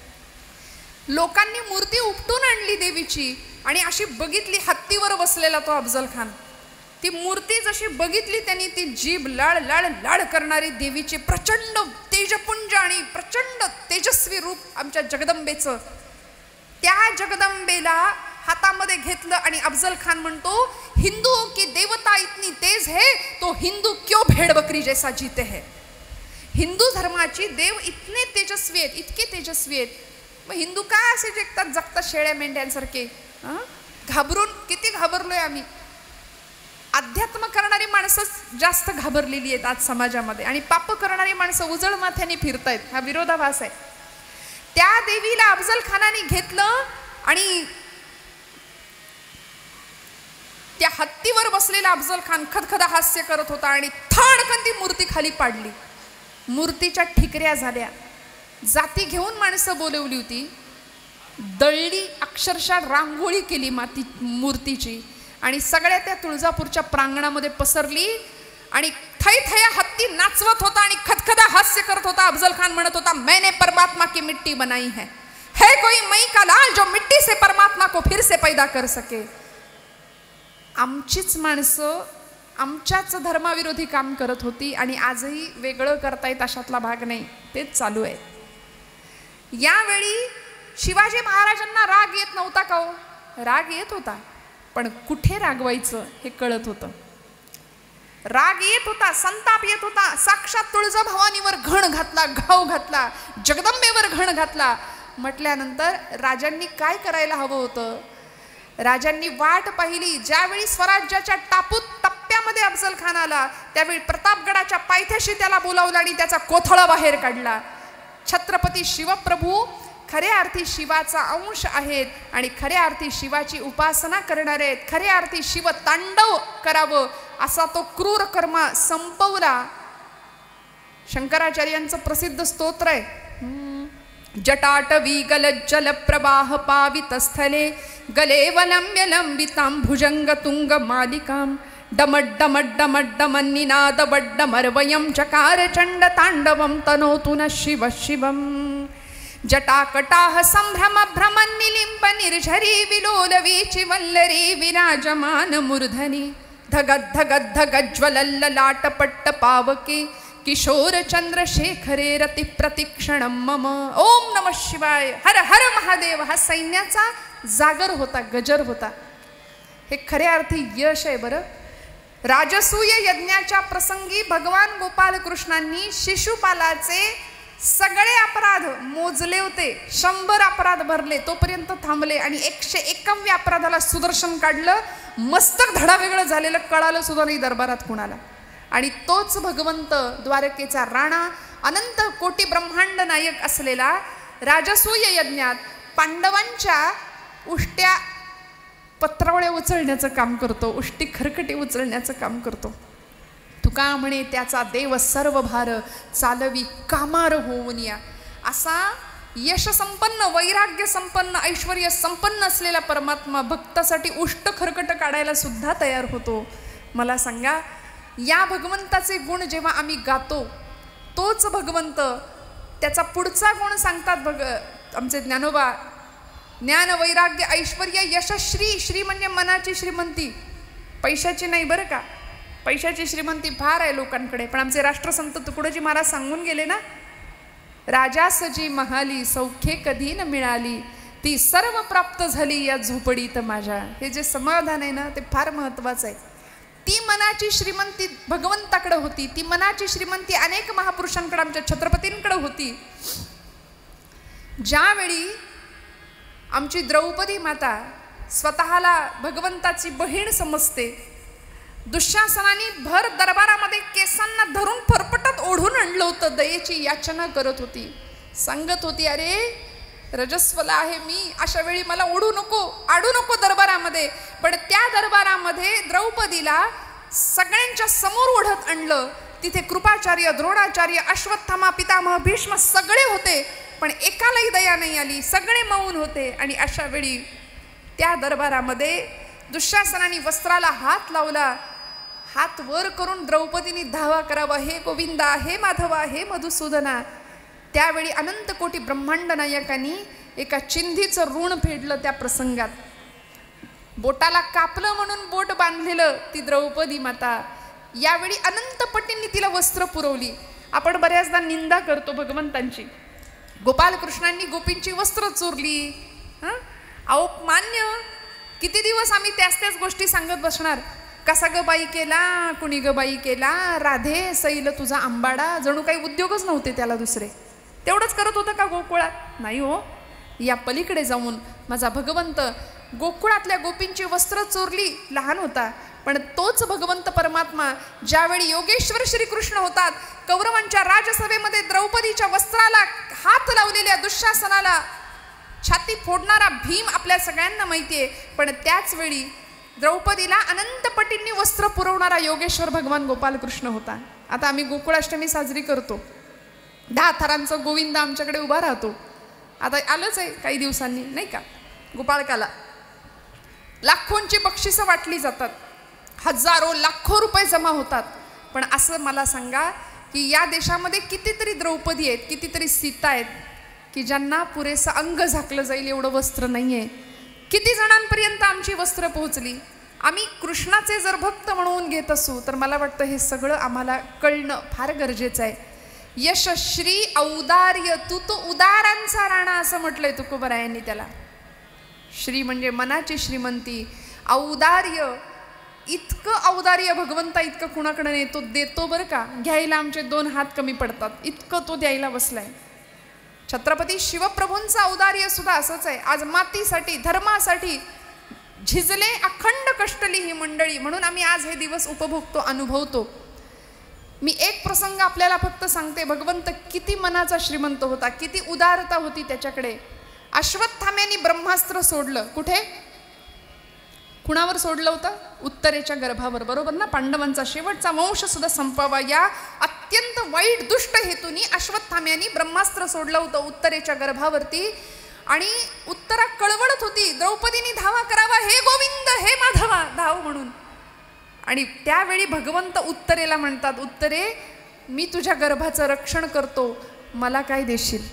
लोकांनी मूर्ती उपटून आणली देवीची आणि अशी बघितली, हत्तीवर बसलेला तो अफजल खान. ती मूर्ती जशी बघितली त्यांनी, ती जीभ लाळ लाळ लाळ करणारी देवीचे प्रचंड तेजपुंज आणि प्रचंड तेजस्वी रूप आमच्या जगदंबेचं. त्या जगदंबेला हातामध्ये घेतलं आणि अफजल खान म्हणतो, हिंदू की देवता इतनी तेज है तो हिंदू क्यों भेड़ बकरी जैसा जीते है. हिंदू धर्माची देव इतने तेजस्वी आहेत, इतके तेजस्वी आहेत. मग हिंदू काय असे जगतात, जगतात शेळ्या मेंढ्यांसारखे. घाबरून किती घाबरलोय आम्ही. अध्यात्म करणारी माणसं जास्त घाबरलेली आहेत आज समाजामध्ये आणि पाप करणारी माणसं उजळ माथ्याने फिरतायत. हा विरोधाभास आहे. त्या देवीला अफजल खानाने घेतलं आणि त्या हत्तीवर बसलेला अफजल खान खदखदा हास्य करत होता आणि थडकन ती मूर्ती खाली पाडली. मूर्तीच्या ठिकऱ्या झाल्या. जाती घेऊन माणसं बोलवली होती, दळली, अक्षरशः रांगोळी केली माती मूर्तीची आणि सगळ्या त्या तुळजापूरच्या प्रांगणामध्ये पसरली. आणि थै थया हत्ती नाचवत होता आणि खदखदा हास्य करत होता. अफजल खान म्हणत होता, मैंने परमात्मा की मिट्टी बनाई है, है कोई मई का लाल जो मिट्टी से परमात्मा को फिर से पैदा कर सके. आमचीच माणसं आमच्याच धर्माविरोधी काम करत होती आणि आजही वेगळं करतायत अशातला भाग नाही, तेच चालू आहे. यावेळी शिवाजी महाराजांना राग येत नव्हता का हो? राग येत होता, पण कुठे रागवायचं हे कळत होतं. राग येत होता, संताप येत होता. साक्षात तुळजाभवानीवर घण घातला, घाव घातला, जगदंबेवर घण घातला म्हटल्यानंतर राजांनी काय करायला हवं होतं? राजांनी वाट पाहिली. ज्यावेळी स्वराज्याच्या टापूत टप्प्यामध्ये अफजल खान आला त्यावेळी प्रतापगडाच्या पायथ्याशी त्याला बोलावलं आणि त्याचा कोथळा बाहेर काढला. छत्रपती शिवप्रभू खऱ्या अर्थी शिवाचा अंश आहेत आणि खऱ्या अर्थी शिवाची उपासना करणारे आहेत. खऱ्या अर्थी शिव तांडव करावं असा तो क्रूर कर्म संपवला. शंकराचार्यांचं प्रसिद्ध स्तोत्र आहे, जटाटवी गलज्जल प्रवाह पावित स्थले गले वलंब्य लंबितां भुजंग तुंग मालिकां डमड्डमड्डमड्डमन्निनाद वड्डमर्वयं चकार चंड तांडवं तनोतु न शिव शिवं. जटाकटाह संभ्रम भ्रमन्निलिम्ब निर्झरी विलोल वीचि वल्लरी विराजमान मूर्धनि धगद धगद धगज्ज्वलल्ललाट पट्ट पावके किशोर चंद्रशेखरे रति प्रतिक्षणं मम. ओम नमः शिवाय, हर हर महादेव हा सैन्याचा जागर होता, गजर होता. हे खऱ्या अर्थी यश आहे बरं. राजसूय यज्ञाच्या प्रसंगी भगवान गोपाल कृष्णांनी शिशुपालाचे सगळे अपराध मोजले होते. शंभर अपराध भरले, तोपर्यंत थांबले आणि एकशे एकाव्या अपराधाला सुदर्शन काढलं. मस्तक धडा वेगळं झालेलं कळालं सुद्धा नाही दरबारात कुणाला. आणि तोच भगवंत द्वारकेचा राणा, अनंत कोटी ब्रह्मांड नायक असलेला राजसूय यज्ञात पांडवांच्या उष्ट्या पत्रावळ्या उचलण्याचं काम करतो, उष्टी खरकटी उचलण्याचं काम करतो. तुका म्हणे त्याचा देव सर्व भार चालवी कामार होऊन या. असा यश संपन्न, वैराग्य संपन्न, ऐश्वर्य संपन्न असलेला परमात्मा भक्तासाठी उष्ट खरकट काढायला सुद्धा तयार होतो. मला सांगा, या भगवंताचे गुण जेव्हा आम्ही गातो तोच भगवंत त्याचा पुढचा गुण सांगतात. भग आमचे ज्ञानोबा, ज्ञान वैराग्य ऐश्वर्य यशश्री. श्री म्हणजे मनाची श्रीमंती, पैशाची नाही बरं का. पैशाची श्रीमंती फार आहे लोकांकडे, पण आमचे राष्ट्रसंत तुकडोजी महाराज सांगून गेले ना, राजासजी महाली सौख्ये कधी न मिळाली ती सर्व प्राप्त झाली या झोपडीत माझ्या. हे जे समाधान आहे ना ते फार महत्वाचं आहे. ती मनाची श्रीमंती भगवंताकडे होती. ती मनाची श्रीमंती अनेक महापुरुषांकडे, आमच्या छत्रपतींकडे होती. ज्यावेळी आमची द्रौपदी माता स्वतःला भगवंताची बहीण समजते, दुःशासनाने भर दरबारामध्ये केसांना धरून फरफटत ओढून आणलं होतं, दयेची याचना करत होती, सांगत होती, अरे रजस्वला आहे मी, अशा वेळी मला ओढू नको, आडू नको दरबारामध्ये. पण त्या दरबारामध्ये द्रौपदीला सगळ्यांच्या समोर ओढत आणलं. तिथे कृपाचार्य, द्रोणाचार्य, अश्वत्थामा, पितामह, भीष्म सगळे होते, पण एकालाही दया नाही आली, सगळे मौन होते. आणि अशा वेळी त्या दरबारामध्ये दुःशासनाने वस्त्राला हात लावला. हात वर करून द्रौपदीने धावा करावा, हे गोविंदा, हे माधवा, हे मधुसूदना. त्यावेळी अनंत कोटी ब्रह्मांड नायकांनी एका चिंधीचं ऋण फेडलं. त्या प्रसंगात बोटाला कापलं म्हणून बोट बांधलेलं ती द्रौपदी माता. यावेळी अनंत पटींनी तिला वस्त्र पुरवली. आपण बऱ्याचदा निंदा करतो भगवंतांची, गोपालकृष्णांनी गोपींची वस्त्र चोरली. हां अहो मान्य, किती दिवस आम्ही त्याच त्याच गोष्टी सांगत बसणार. कसा ग बाई केला, कुणी ग बाई केला, राधे सैल तुझा आंबाडा. जणू काही उद्योगच नव्हते त्याला दुसरे. तेवढंच करत होतं का गोकुळात? नाही हो. या पलीकडे जाऊन माझा भगवंत गोकुळातल्या गोपींची वस्त्र चोरली, लहान होता, पण तोच भगवंत परमात्मा ज्यावेळी योगेश्वर श्रीकृष्ण होतात, कौरवांच्या राजसभेमध्ये द्रौपदीच्या वस्त्राला हात लावलेल्या दुःशासनाला छाती फोडणारा भीम आपल्या सगळ्यांना माहिती आहे. पण त्याच वेळी द्रौपदीला अनंत पटींनी वस्त्र पुरवणारा योगेश्वर भगवान गोपालकृष्ण होता. आता आम्ही गोकुळाष्टमी साजरी करतो, दहा थरांचं गोविंद आमच्याकडे उभा राहतो. आता आलंच आहे काही दिवसांनी, नाही का, गोपाळकाला लाखोंची बक्षिसं वाटली जातात, हजारो लाखो रुपये जमा होतात. पण असं मला सांगा की या देशामध्ये कितीतरी द्रौपदी आहेत, कितीतरी सीता आहेत की ज्यांना पुरेसं अंग झाकलं जाईल एवढं वस्त्र नाही आहे. किती जणांपर्यंत आमची वस्त्र पोहोचली. आम्ही कृष्णाचे जर भक्त म्हणून घेत असू तर मला वाटतं हे सगळं आम्हाला कळणं फार गरजेचं आहे. यशश्री औदार्य, तू तो उदारांचा राणा असं म्हटलंय तुकोबरायांनी त्याला. श्री म्हणजे मनाची श्रीमंती, औदार्य, इतकं औदार्य भगवंता इतकं कुणाकडे नाही, तो देतो बरं का. घ्यायला आमचे दोन हात कमी पडतात, इतकं तो द्यायला बसलाय. छत्रपती शिवप्रभूंचं औदार्य सुद्धा असंच आहे. आज मातीसाठी, धर्मासाठी झिजले अखंड कष्टली ही मंडळी, म्हणून आम्ही आज हे दिवस उपभोगतो, अनुभवतो. मी एक प्रसंग आपल्याला फक्त सांगते. भगवंत किती मनाचा श्रीमंत होता, किती उदारता होती त्याच्याकडे. अश्वत्थाम्याने ब्रह्मास्त्र सोडलं. कुठे, कुणावर सोडलं होतं? उत्तरेच्या गर्भावर, बरोबर ना. पांडवांचा शेवटचा वंश सुद्धा संपावा या अत्यंत वाईट दुष्ट हेतूनी अश्वत्थाम्याने ब्रह्मास्त्र सोडलं होतं उत्तरेच्या गर्भावरती. आणि उत्तरा कळवळत होती, द्रौपदीने धावा करावा, हे गोविंद, हे माधवा, धाव म्हणून. आणि त्यावेळी भगवंत उत्तरेला म्हणतात, उत्तरे मी तुझ्या गर्भाचं रक्षण करतो, मला काय देशील?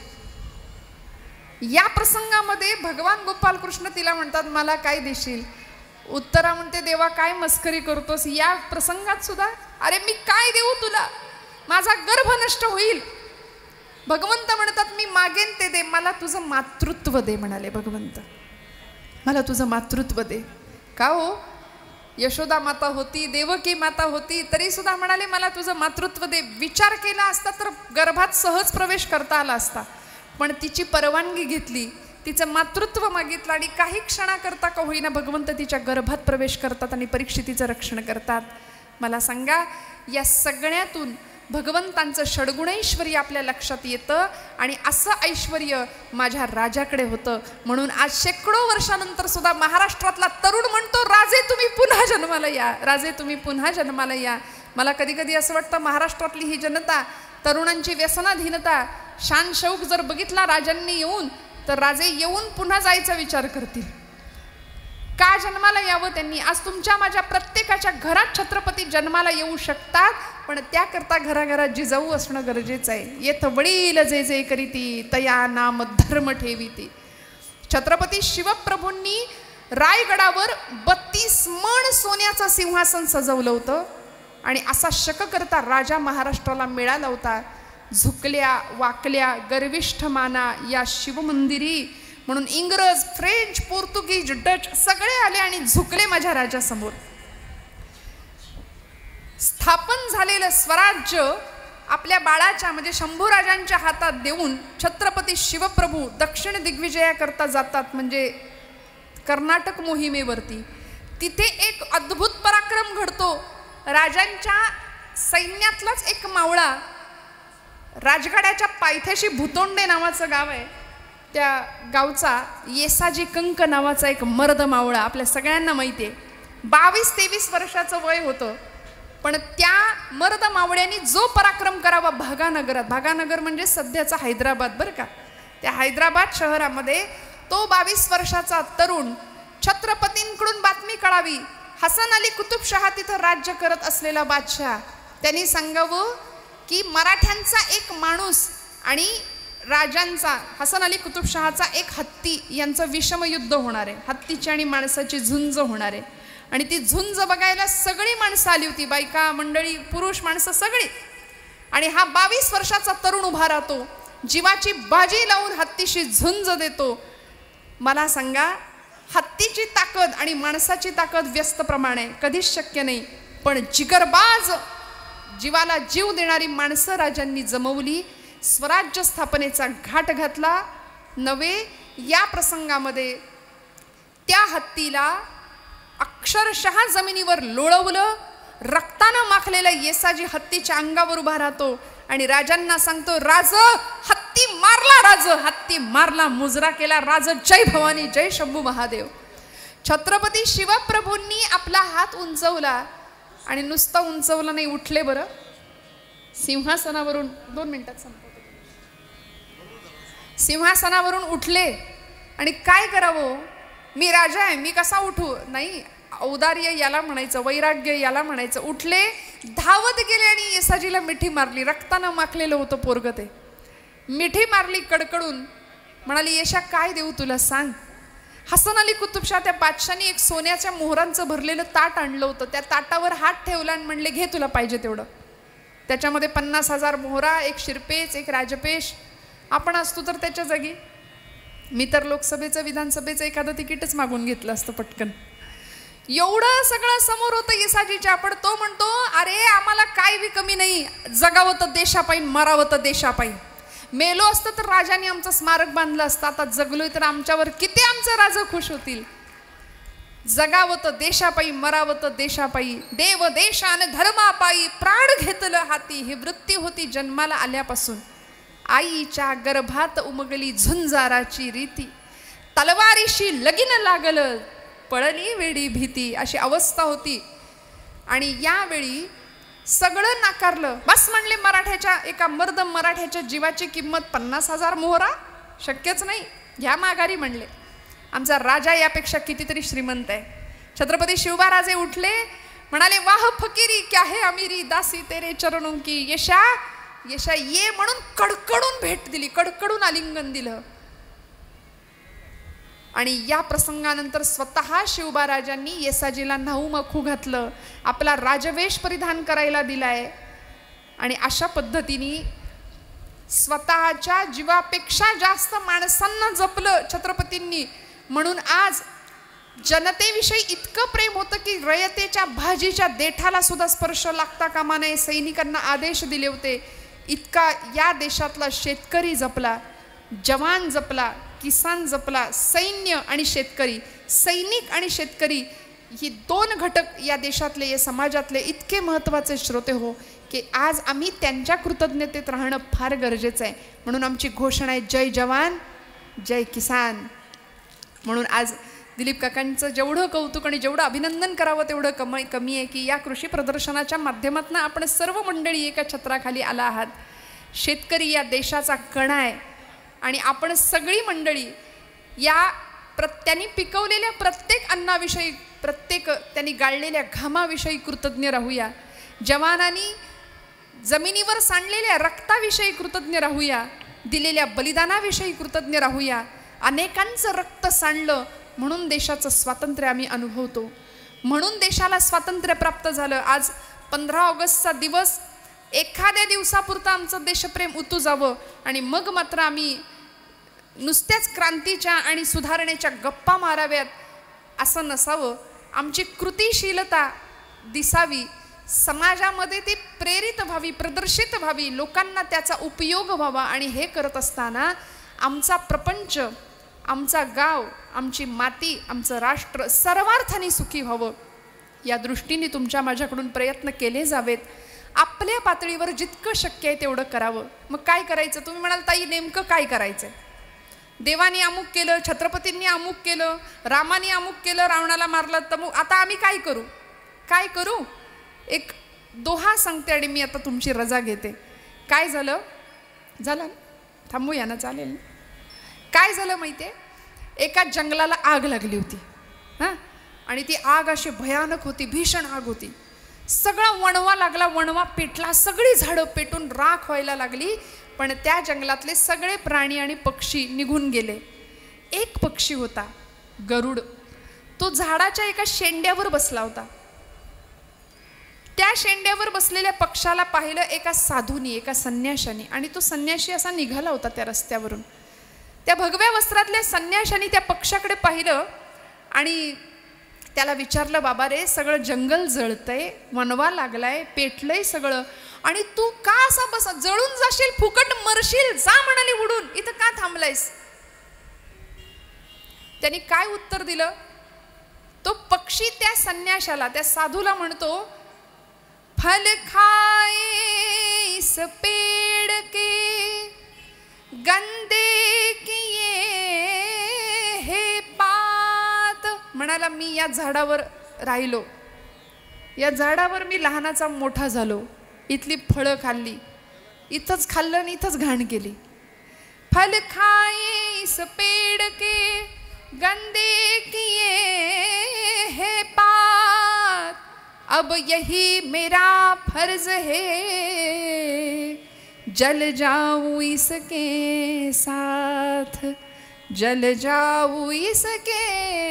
या प्रसंगामध्ये भगवान गोपालकृष्ण तिला म्हणतात, मला काय देशील? उत्तरा म्हणते, देवा काय मस्करी करतोस या प्रसंगात सुद्धा? अरे मी काय देऊ तुला, माझा गर्भ नष्ट होईल. भगवंत म्हणतात, मी मागेन ते दे, मला तुझं मातृत्व दे. म्हणाले भगवंत, मला तुझं मातृत्व दे. का हो, यशोदा माता होती, देवकी माता होती, तरी सुद्धा म्हणाले मला तुझं मातृत्व दे. विचार केला असता तर गर्भात सहज प्रवेश करता आला असता, पण तिची परवानगी घेतली, तिचं मातृत्व मागितलं आणि काही क्षणाकरता का होईना भगवंत तिच्या गर्भात प्रवेश करतात आणि परीक्षितीचं रक्षण करतात. मला सांगा, या सगळ्यातून भगवंतांचं षडगुणैश्वर्य आपल्या लक्षात येतं. आणि असं ऐश्वर्य माझ्या राजाकडे होतं. म्हणून आज शेकडो वर्षानंतर सुद्धा महाराष्ट्रातला तरुण म्हणतो, राजे तुम्ही पुन्हा जन्माला या, राजे तुम्ही पुन्हा जन्माला या. मला कधी कधी असं वाटतं, महाराष्ट्रातली ही जनता, तरुणांची व्यसनाधीनता, शान शौक जर बघितला राजांनी येऊन, तर राजे येऊन पुन्हा जायचा विचार करतील. का जन्माला यावं त्यांनी? आज तुमच्या माझ्या प्रत्येकाच्या घरात छत्रपती जन्माला येऊ शकतात, पण त्याकरता घराघरात जिजाऊ असणं गरजेचं आहे. येथ वडील जे जे करीती, तया नाम धर्म ठेवीती. छत्रपती शिवप्रभूंनी रायगडावर बत्तीस मण सोन्याचं सिंहासन सजवलं होतं. आणि असा शककर्ता राजा महाराष्ट्राला मिळाला होता. झुकल्या वाकल्या गर्विष्ठ माना या शिवमंदिरी, म्हणून इंग्रज, फ्रेंच, पोर्तुगीज, डच सगळे आले आणि झुकले माझ्या राजासमोर. स्थापन झालेलं स्वराज्य आपल्या बाळाच्या म्हणजे शंभूराजांच्या हातात देऊन छत्रपती शिवप्रभू दक्षिण दिग्विजयाकरता जातात, म्हणजे कर्नाटक मोहिमेवरती. तिथे एक अद्भुत पराक्रम घडतो. राजांच्या सैन्यातलाच एक मावळा, राजगडाच्या पायथ्याशी भुतोंडे नावाचं गाव आहे, त्या गावचा येसाजी कंक नावाचा एक मर्द मावळा आपल्या सगळ्यांना माहिती आहे. बावीस तेवीस वर्षाचं वय होतं. पण त्या मर्द मावळ्यांनी जो पराक्रम करावा भागानगरात, भागानगर म्हणजे सध्याचा हैदराबाद बरं का, त्या हैदराबाद शहरामध्ये तो बावीस वर्षाचा तरुण, छत्रपतींकडून बातमी कळावी, हसन अली कुतुबशहा तिथं राज्य करत असलेला बादशाह, त्यांनी सांगावं की मराठ्यांचा एक माणूस आणि राजांचा, हसन अली कुतुबशहाचा एक हत्ती यांचं विषमयुद्ध होणार आहे. हत्तीची आणि माणसाची झुंज होणार आहे. आणि ती झुंज बघायला सगळी माणसं आली होती, बायका मंडळी, पुरुष माणसं सगळी. आणि हा बावीस वर्षाचा तरुण उभा राहतो, जीवाची बाजी लावून हत्तीशी झुंज देतो. मला सांगा, हत्तीची ताकद आणि माणसाची ताकद व्यस्त प्रमाण आहे, कधीच शक्य नाही. पण जिगरबाज, जीवाला जीव देणारी माणसं राजांनी जमवली. स्वराज्य स्थापनेचा घाट घातला. नवे या प्रसंगामध्ये त्या हत्तीला अक्षरशः जमिनीवर लोळवलं. रक्तानं माखलेला येसाजी हत्तीच्या अंगावर उभा राहतो आणि राजांना सांगतो, राज हत्ती मारला, राज हत्ती मारला, मुजरा केला, राज जय भवानी, जय शंभू महादेव. छत्रपती शिवप्रभूंनी आपला हात उंचवला आणि नुसता उंचवला नाही, उठले बरं सिंहासनावरून. दोन मिनिटात संपवतो. सिंहासनावरून उठले आणि काय करावं, मी राजा आहे, मी कसा उठू? नाही, औदार्य याला म्हणायचं, वैराग्य याला म्हणायचं. उठले, धावत गेले आणि येसाजीला मिठी मारली. रक्तानं माखलेलं होतं पोरग ते. मिठी मारली कडकडून. म्हणाली, येशा काय देऊ तुला सांग? हसन अली कुतुबशाह त्या बादशाने एक सोन्याच्या मोहरांचं भरलेलं ताट आणलं होतं. त्या ताटावर हात ठेवला आणि म्हणले, घे तुला पाहिजे तेवढं. त्याच्यामध्ये पन्नास हजार मोहरा, एक शिरपेच, एक राजपेश. आपण असतो तर त्याच्या जागी मी तर लोकसभेचं विधानसभेचं एखादं तिकीटच मागून घेतलं असतं पटकन. एवढं सगळं समोर होतं येसाजीच्या. पण तो म्हणतो, अरे आम्हाला काय बी कमी नाही, जगावं तर देशापायी, मरावं तर देशापायी. मेलो असतं तर राजाने आमचं स्मारक बांधलं असतं, आता जगलोय तर आमच्यावर किती आमचं राजा खुश होतील. जगावं तर देशापायी, मरावं तर देशापायी. देव देशान धर्मापायी प्राण घेतलं हाती. ही वृत्ती होती जन्माला आल्यापासून. आईच्या गर्भात उमगली झुंजाराची रीती. तलवारीशी लगीन लागलं, पळली वेडी भीती. अशी अवस्था होती. आणि यावेळी सगळं नाकारलं. बस म्हणले, मराठ्याच्या एका मर्द मराठ्याच्या जीवाची किंमत पन्नास हजार मोहरा शक्यच नाही, घ्या माघारी म्हणले. आमचा राजा यापेक्षा कितीतरी श्रीमंत आहे. छत्रपती शिवबाराजे उठले, म्हणाले, वाह फकीरी क्या है अमीरी, दासी तेरे चरणों की. यशा यशा ये म्हणून कडकडून भेट दिली, कडकडून आलिंगन दिलं. आणि या प्रसंगानंतर स्वतः शिवबाराजांनी येसाजीला न्हाऊ मखू घातलं, आपला राजवेश परिधान करायला दिलाय. आणि अशा पद्धतीने स्वतःच्या जीवापेक्षा जास्त माणसांना जपलं छत्रपतींनी. म्हणून आज जनतेविषयी इतकं प्रेम होतं की रयतेच्या भाजीच्या देठाला सुद्धा स्पर्श लागता कामा नये, सैनिकांना आदेश दिले होते. इतका या देशातला शेतकरी जपला, जवान जपला, किसान जपला. सैन्य आणि शेतकरी, सैनिक आणि शेतकरी ही दोन घटक या देशातले, या समाजातले इतके महत्त्वाचे श्रोते हो, की आज आम्ही त्यांच्या कृतज्ञतेत राहणं फार गरजेचं आहे. म्हणून आमची घोषणा आहे, जय जवान जय किसान. म्हणून आज दिलीप काकांचं जेवढं कौतुक आणि जेवढं अभिनंदन करावं तेवढं कमी कमी आहे की या कृषी प्रदर्शनाच्या माध्यमातून आपण सर्व मंडळी एका छत्राखाली आला आहात. शेतकरी या देशाचा कणा आहे आणि आपण सगळी मंडळी या प्र त्यांनी पिकवलेल्या प्रत्येक अन्नाविषयी, प्रत्येक त्यांनी गाळलेल्या घामाविषयी कृतज्ञ राहूया. जवानांनी जमिनीवर सांडलेल्या रक्ताविषयी कृतज्ञ राहूया. दिलेल्या बलिदानाविषयी कृतज्ञ राहूया. अनेकांचं रक्त सांडलं म्हणून देशाचं स्वातंत्र्य आम्ही अनुभवतो, म्हणून देशाला स्वातंत्र्य प्राप्त झालं. आज पंधरा ऑगस्टचा दिवस एखाद्या दिवसापुरतं आमचं देशप्रेम उतू जावं आणि मग मात्र आम्ही नुसत्याच क्रांतीच्या आणि सुधारणेच्या गप्पा माराव्यात असं नसावं. आमची कृतिशीलता दिसावी, समाजामध्ये ती प्रेरित व्हावी, प्रदर्शित व्हावी, लोकांना त्याचा उपयोग व्हावा. आणि हे करत असताना आमचा प्रपंच, आमचा गाव, आमची माती, आमचं राष्ट्र सर्वार्थाने सुखी व्हावं या दृष्टीने तुमच्या माझ्याकडून प्रयत्न केले जावेत. आपल्या पातळीवर जितकं शक्य आहे तेवढं करावं. मग काय करायचं? तुम्ही म्हणाल, ताई नेमकं काय करायचं? देवाने अमुक केलं, छत्रपतींनी अमुक केलं, रामाने अमुक केलं, रावणाला मारलं, तमुक. आता आम्ही काय करू? काय करू? एक दोहा सांगते आणि मी आता तुमची रजा घेते. काय झालं झालं थांबूया ना, चालेल? काय झालं माहिती आहे? एका जंगलाला आग लागली होती हां, आणि ती आग अशी भयानक होती, भीषण आग होती. सगळा वणवा लागला, वणवा पेटला, सगळी झाडं पेटून राख व्हायला लागली. पण त्या जंगलातले सगळे प्राणी आणि पक्षी निघून गेले. एक पक्षी होता, गरुड. तो झाडाच्या एका शेंड्यावर बसला होता. त्या शेंड्यावर बसलेल्या पक्षाला पाहिलं एका साधूनी, एका संन्याशाने. आणि तो संन्याशी असा निघाला होता त्या रस्त्यावरून. त्या भगव्या वस्त्रातल्या संन्याशाने त्या पक्षाकडे पाहिलं आणि त्याला विचारलं, बाबा रे, सगळं जंगल जळतंय, वणवा लागलाय, पेटलंय सगळं, आणि तू का असा बसा? जळून जाशील, फुकट मरशील, जा म्हणाली उडून, इथं का थांबलायस? त्यांनी काय उत्तर दिलं? तो पक्षी त्या संन्याशाला, त्या साधूला म्हणतो, फल खाए इस पेड़ के गंदे किए हे पात. म्हणाला, जन्माला मी या झाडावर राहिलो, या झाडावर मी लहानाचा मोठा झालो, इथली फळं खाल्ली, इथंच खाल्लं आणि इथंच घाण केली. फल खाए इस पेड़ के गंदे किए है पात, अब यही मेरा फर्ज है, जल जाऊं इसके साथ, जल जाऊं इसके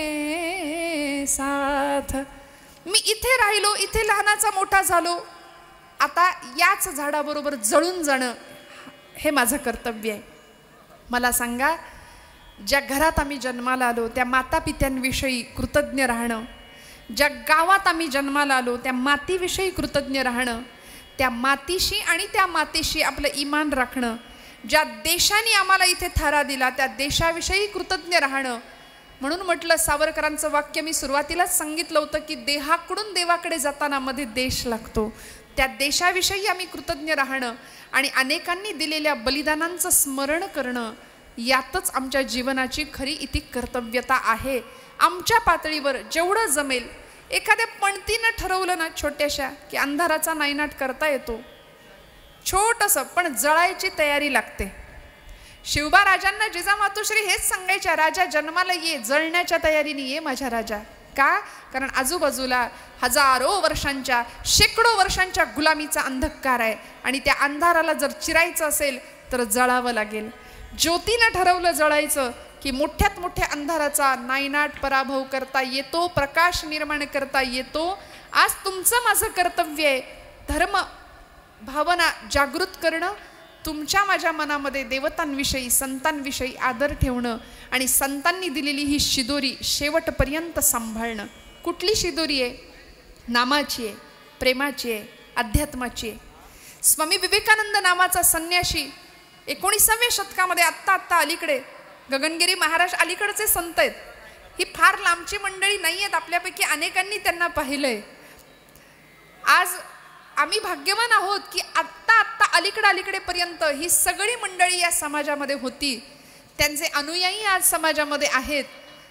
साथ. मी इथे राहिलो, इथे लहानाचा मोठा झालो, आता याच झाडाबरोबर जळून जाणं हे माझं कर्तव्य आहे. मला सांगा, ज्या घरात आम्ही जन्माला आलो त्या माता पित्यांविषयी कृतज्ञ राहणं, ज्या गावात आम्ही जन्माला आलो त्या मातीविषयी कृतज्ञ राहणं, त्या मातीशी आणि त्या मातेशी आपलं इमान राखणं, ज्या देशाने आम्हाला इथे थारा दिला त्या देशाविषयी कृतज्ञ राहणं. म्हणून म्हटलं, सावरकरांचं वाक्य मी सुरुवातीलाच सांगितलं होतं की देहाकडून देवाकडे जाताना मध्ये देश लागतो. त्या देशाविषयी आम्ही कृतज्ञ राहणं आणि अनेकांनी दिलेल्या बलिदानांचं स्मरण करणं, यातच आमच्या जीवनाची खरी इति कर्तव्यता आहे. आमच्या पातळीवर जेवढं जमेल, एखाद्या पणतीनं ठरवलं ना छोट्याशा की अंधाराचा नायनाट करता येतो, छोटंसं, पण जळायची तयारी लागते. शिवबा राजांना जिजामातोश्री हेच सांगायच्या, राजा जन्माला ये, जळण्याच्या तयारीने ये माझ्या राजा. का? कारण आजूबाजूला हजारो वर्षांच्या, शेकडो वर्षांच्या गुलामीचा अंधकार आहे आणि त्या अंधाराला जर चिरायचं असेल तर जळावं लागेल. ज्योतीनं ठरवलं जळायचं की मोठ्यात मोठ्या अंधाराचा नायनाट पराभव करता येतो, प्रकाश निर्माण करता येतो. आज तुमचं माझं कर्तव्य आहे धर्म भावना जागृत करणं, तुमच्या माझ्या मनामध्ये देवतांविषयी संतांविषयी आदर ठेवणं आणि संतांनी दिलेली ही शिदोरी शेवटपर्यंत सांभाळणं. कुठली शिदोरी आहे? नामाची आहे, प्रेमाची आहे, अध्यात्माची आहे. स्वामी विवेकानंद नावाचा संन्याशी एकोणीसाव्या शतकामध्ये आत्ता आत्ता अलीकडे, गगनगिरी महाराज अलीकडचे संत आहेत, ही फार लांबची मंडळी नाही आहेत, आपल्यापैकी अनेकांनी त्यांना पाहिलंय. आज आम्ही भाग्यवान आहोत की आत्ता आत्ता अलीकडे अलीकडेपर्यंत ही सगळी मंडळी या समाजामध्ये होती, त्यांचे अनुयायी आज समाजामध्ये आहेत.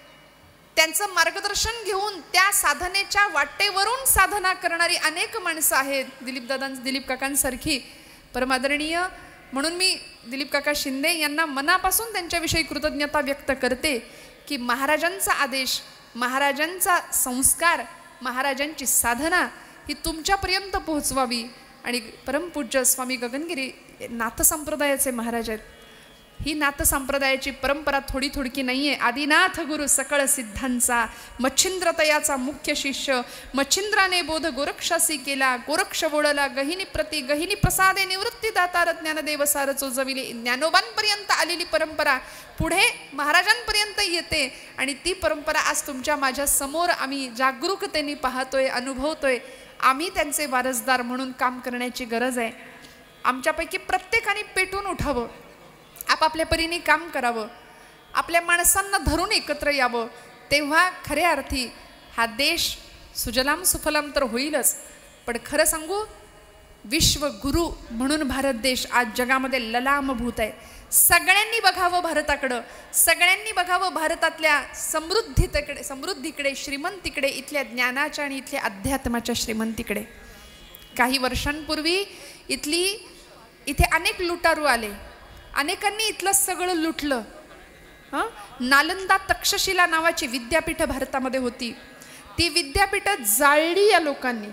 त्यांचं मार्गदर्शन घेऊन त्या साधनेच्या वाटेवरून साधना करणारी अनेक माणसं आहेत. दिलीप दादा दिलीप काकांसारखी परमादरणीय. म्हणून मी दिलीप काका शिंदे यांना मनापासून त्यांच्याविषयी कृतज्ञता व्यक्त करते की महाराजांचा आदेश, महाराजांचा संस्कार, महाराजांची साधना ही तुमच्यापर्यंत पोहोचवावी. आणि परमपूज्य स्वामी गगनगिरी नाथ संप्रदायाचे महाराज आहेत. ही नाथ संप्रदायाची परंपरा थोडी थोडकी नाही आहे. आदिनाथ गुरु सकळ सिद्धांचा, मच्छिंद्रतयाचा मुख्य शिष्य, मच्छिंद्राने बोध गोरक्षासी केला, गोरक्ष बोळला गहिनी प्रती, गहिनी प्रसादे निवृत्ती दातार ज्ञानदेव सार चोजविले. ज्ञानोबांपर्यंत आलेली परंपरा पुढे महाराजांपर्यंत येते आणि ती परंपरा आज तुमच्या माझ्या समोर आम्ही जागरूकतेने पाहतोय, अनुभवतोय. आम्ही त्यांचे वारसदार म्हणून काम करण्याची गरज आहे. आमच्यापैकी प्रत्येकाने पेटून उठावं, आपापल्या परीने काम करावं, आपल्या माणसांना धरून एकत्र यावं. तेव्हा खऱ्या अर्थी हा देश सुजलाम सुफलाम तर होईलच, पण खरं सांगू, विश्वगुरु म्हणून भारत देश आज जगामध्ये ललामभूत आहे. सगळ्यांनी बघावं भारताकडं, सगळ्यांनी बघावं भारतातल्या समृद्धीकडे, समृद्धीकडे, श्रीमंतीकडे, इथल्या ज्ञानाच्या आणि इथल्या अध्यात्माच्या श्रीमंतीकडे. काही वर्षांपूर्वी इथली इथे अनेक लुटारू आले, अनेकांनी इथलं सगळं लुटलं. हां, नालंदा तक्षशिला नावाची विद्यापीठ भारतामध्ये होती. ती विद्यापीठ जाळली या लोकांनी.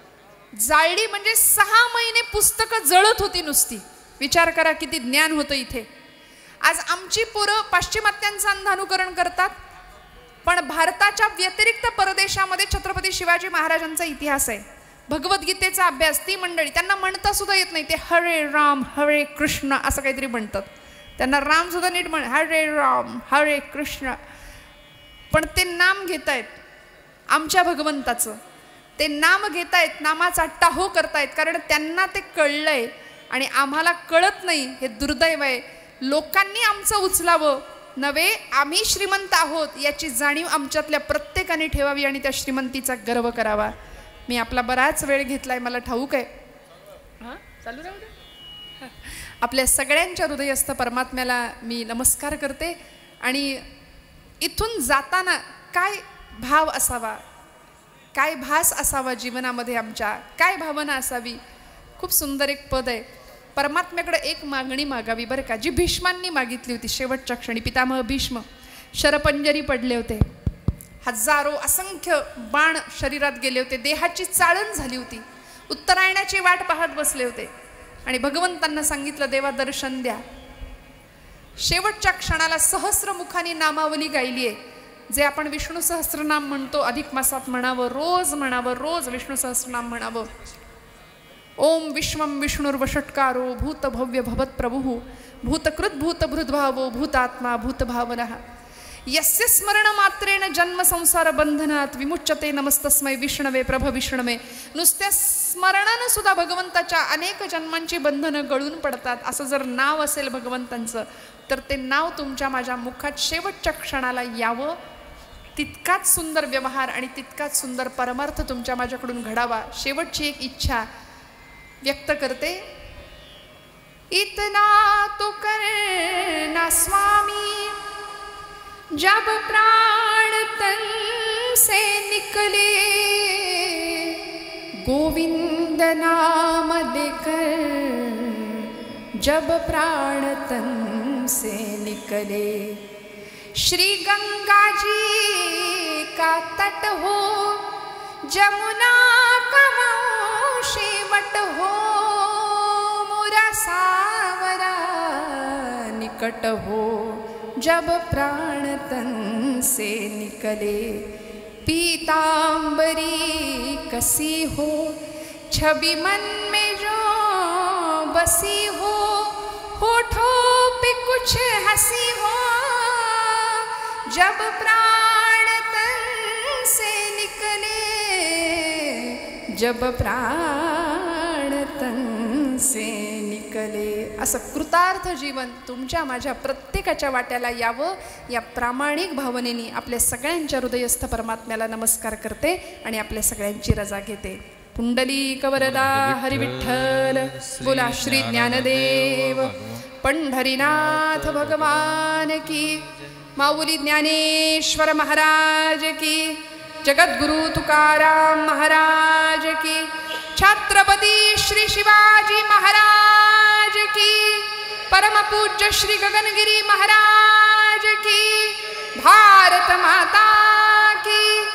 जाळली म्हणजे सहा महिने पुस्तकं जळत होती नुसती. विचार करा किती ज्ञान होतं इथे. आज आमची पोरं पाश्चिमात्यांचं अंधानुकरण करतात, पण भारताच्या व्यतिरिक्त परदेशामध्ये छत्रपती शिवाजी महाराजांचा इतिहास आहे, भगवद्गीतेचा अभ्यास. ती मंडळी त्यांना म्हणता सुद्धा येत नाही, ते हरे राम हरे कृष्ण असं काहीतरी म्हणतात. त्यांना राम सुद्धा नीट म्हण, हरे राम हरे कृष्ण. पण ते नाम घेतायत आमच्या भगवंताचं, ते नाम घेतायत, नामाचा टाहो करतायत, कारण त्यांना ते कळलंय आणि आम्हाला कळत नाही. हे दुर्दैव आहे. लोकांनी आमचं उचलावं नव्हे, आम्ही श्रीमंत आहोत याची जाणीव आमच्यातल्या प्रत्येकाने ठेवावी आणि त्या श्रीमंतीचा गर्व करावा. मी आपला बराच वेळ घेतलाय, मला ठाऊक आहे. हां, चालू राहू दे. आपल्या सगळ्यांच्या हृदयस्थ परमात्म्याला मी नमस्कार करते. आणि इथून जाताना काय भाव असावा, काय भास असावा जीवनामध्ये आमच्या, काय भावना असावी. खूप सुंदर एक पद आहे. परमात्म्याकडे एक मागणी मागावी बरं का, जी भीष्मांनी मागितली होती शेवटच्या क्षणी. पितामह भीष्म शरपंजरी पडले होते, हजारो असंख्य बाण शरीरात गेले होते, देहाची चाळण झाली होती, उत्तरायणाची वाट पाहत बसले होते आणि भगवंतांना सांगितलं देवा दर्शन द्या. शेवटच्या क्षणाला सहस्रमुखानी नामावली गायली आहे, जे आपण विष्णू सहस्रनाम म्हणतो, अधिक मासात म्हणावं, रोज म्हणावं, रोज विष्णू सहस्रनाम म्हणावं. ओम विश्वम विष्णुर्वषट्कारो भूत भव्य भवत प्रभु भूतकृत भूत भृद्भावो भूतात्मा भूतभावनः यस्य स्मरण मात्रेण जन्म संसार बंधनात विमुच्यते नमस्तस्मै विष्णवे प्रभ विष्णवे. नुसत्या स्मरणानं सुद्धा भगवंताच्या अनेक जन्मांची बंधनं गळून पडतात. असं जर नाव असेल भगवंतांचं तर ते नाव तुमच्या माझ्या मुखात शेवटच्या क्षणाला यावं. तितकाच सुंदर व्यवहार आणि तितकाच सुंदर परमार्थ तुमच्या माझ्याकडून घडावा, शेवटची एक इच्छा व्यक्त करते. इतना तो करना स्वामी जब प्राण तन से निकले, गोविंद नाम लेकर जब प्राण तन से निकले. श्री गंगा जी का तट हो, जमुना का शेवट हो, मोरा सावरा निकट हो, जब प्राण तन से निकले. पीतांबरी कसी हो, छवि मन में जो बसी हो, होठों पे कुछ हंसी हो, जब प्राण तन से निकले, जब प्राण तन से निकले. असं कृतार्थ जीवन तुमच्या माझ्या प्रत्येकाच्या वाट्याला यावं, या प्रामाणिक भावनेने आपल्या सगळ्यांच्या हृदयस्थ परमात्म्याला नमस्कार करते आणि आपल्या सगळ्यांची रजा घेते. पुंडलीक वरदा हरी विठ्ठल. बोला श्री ज्ञानदेव पंढरीनाथ भगवान की. माऊली ज्ञानेश्वर महाराज की. जगद्गुरु तुकाराम महाराज की. छत्रपती श्री शिवाजी महाराज की. परम पूज्य श्री गगनगिरी महाराज की. भारत माता की.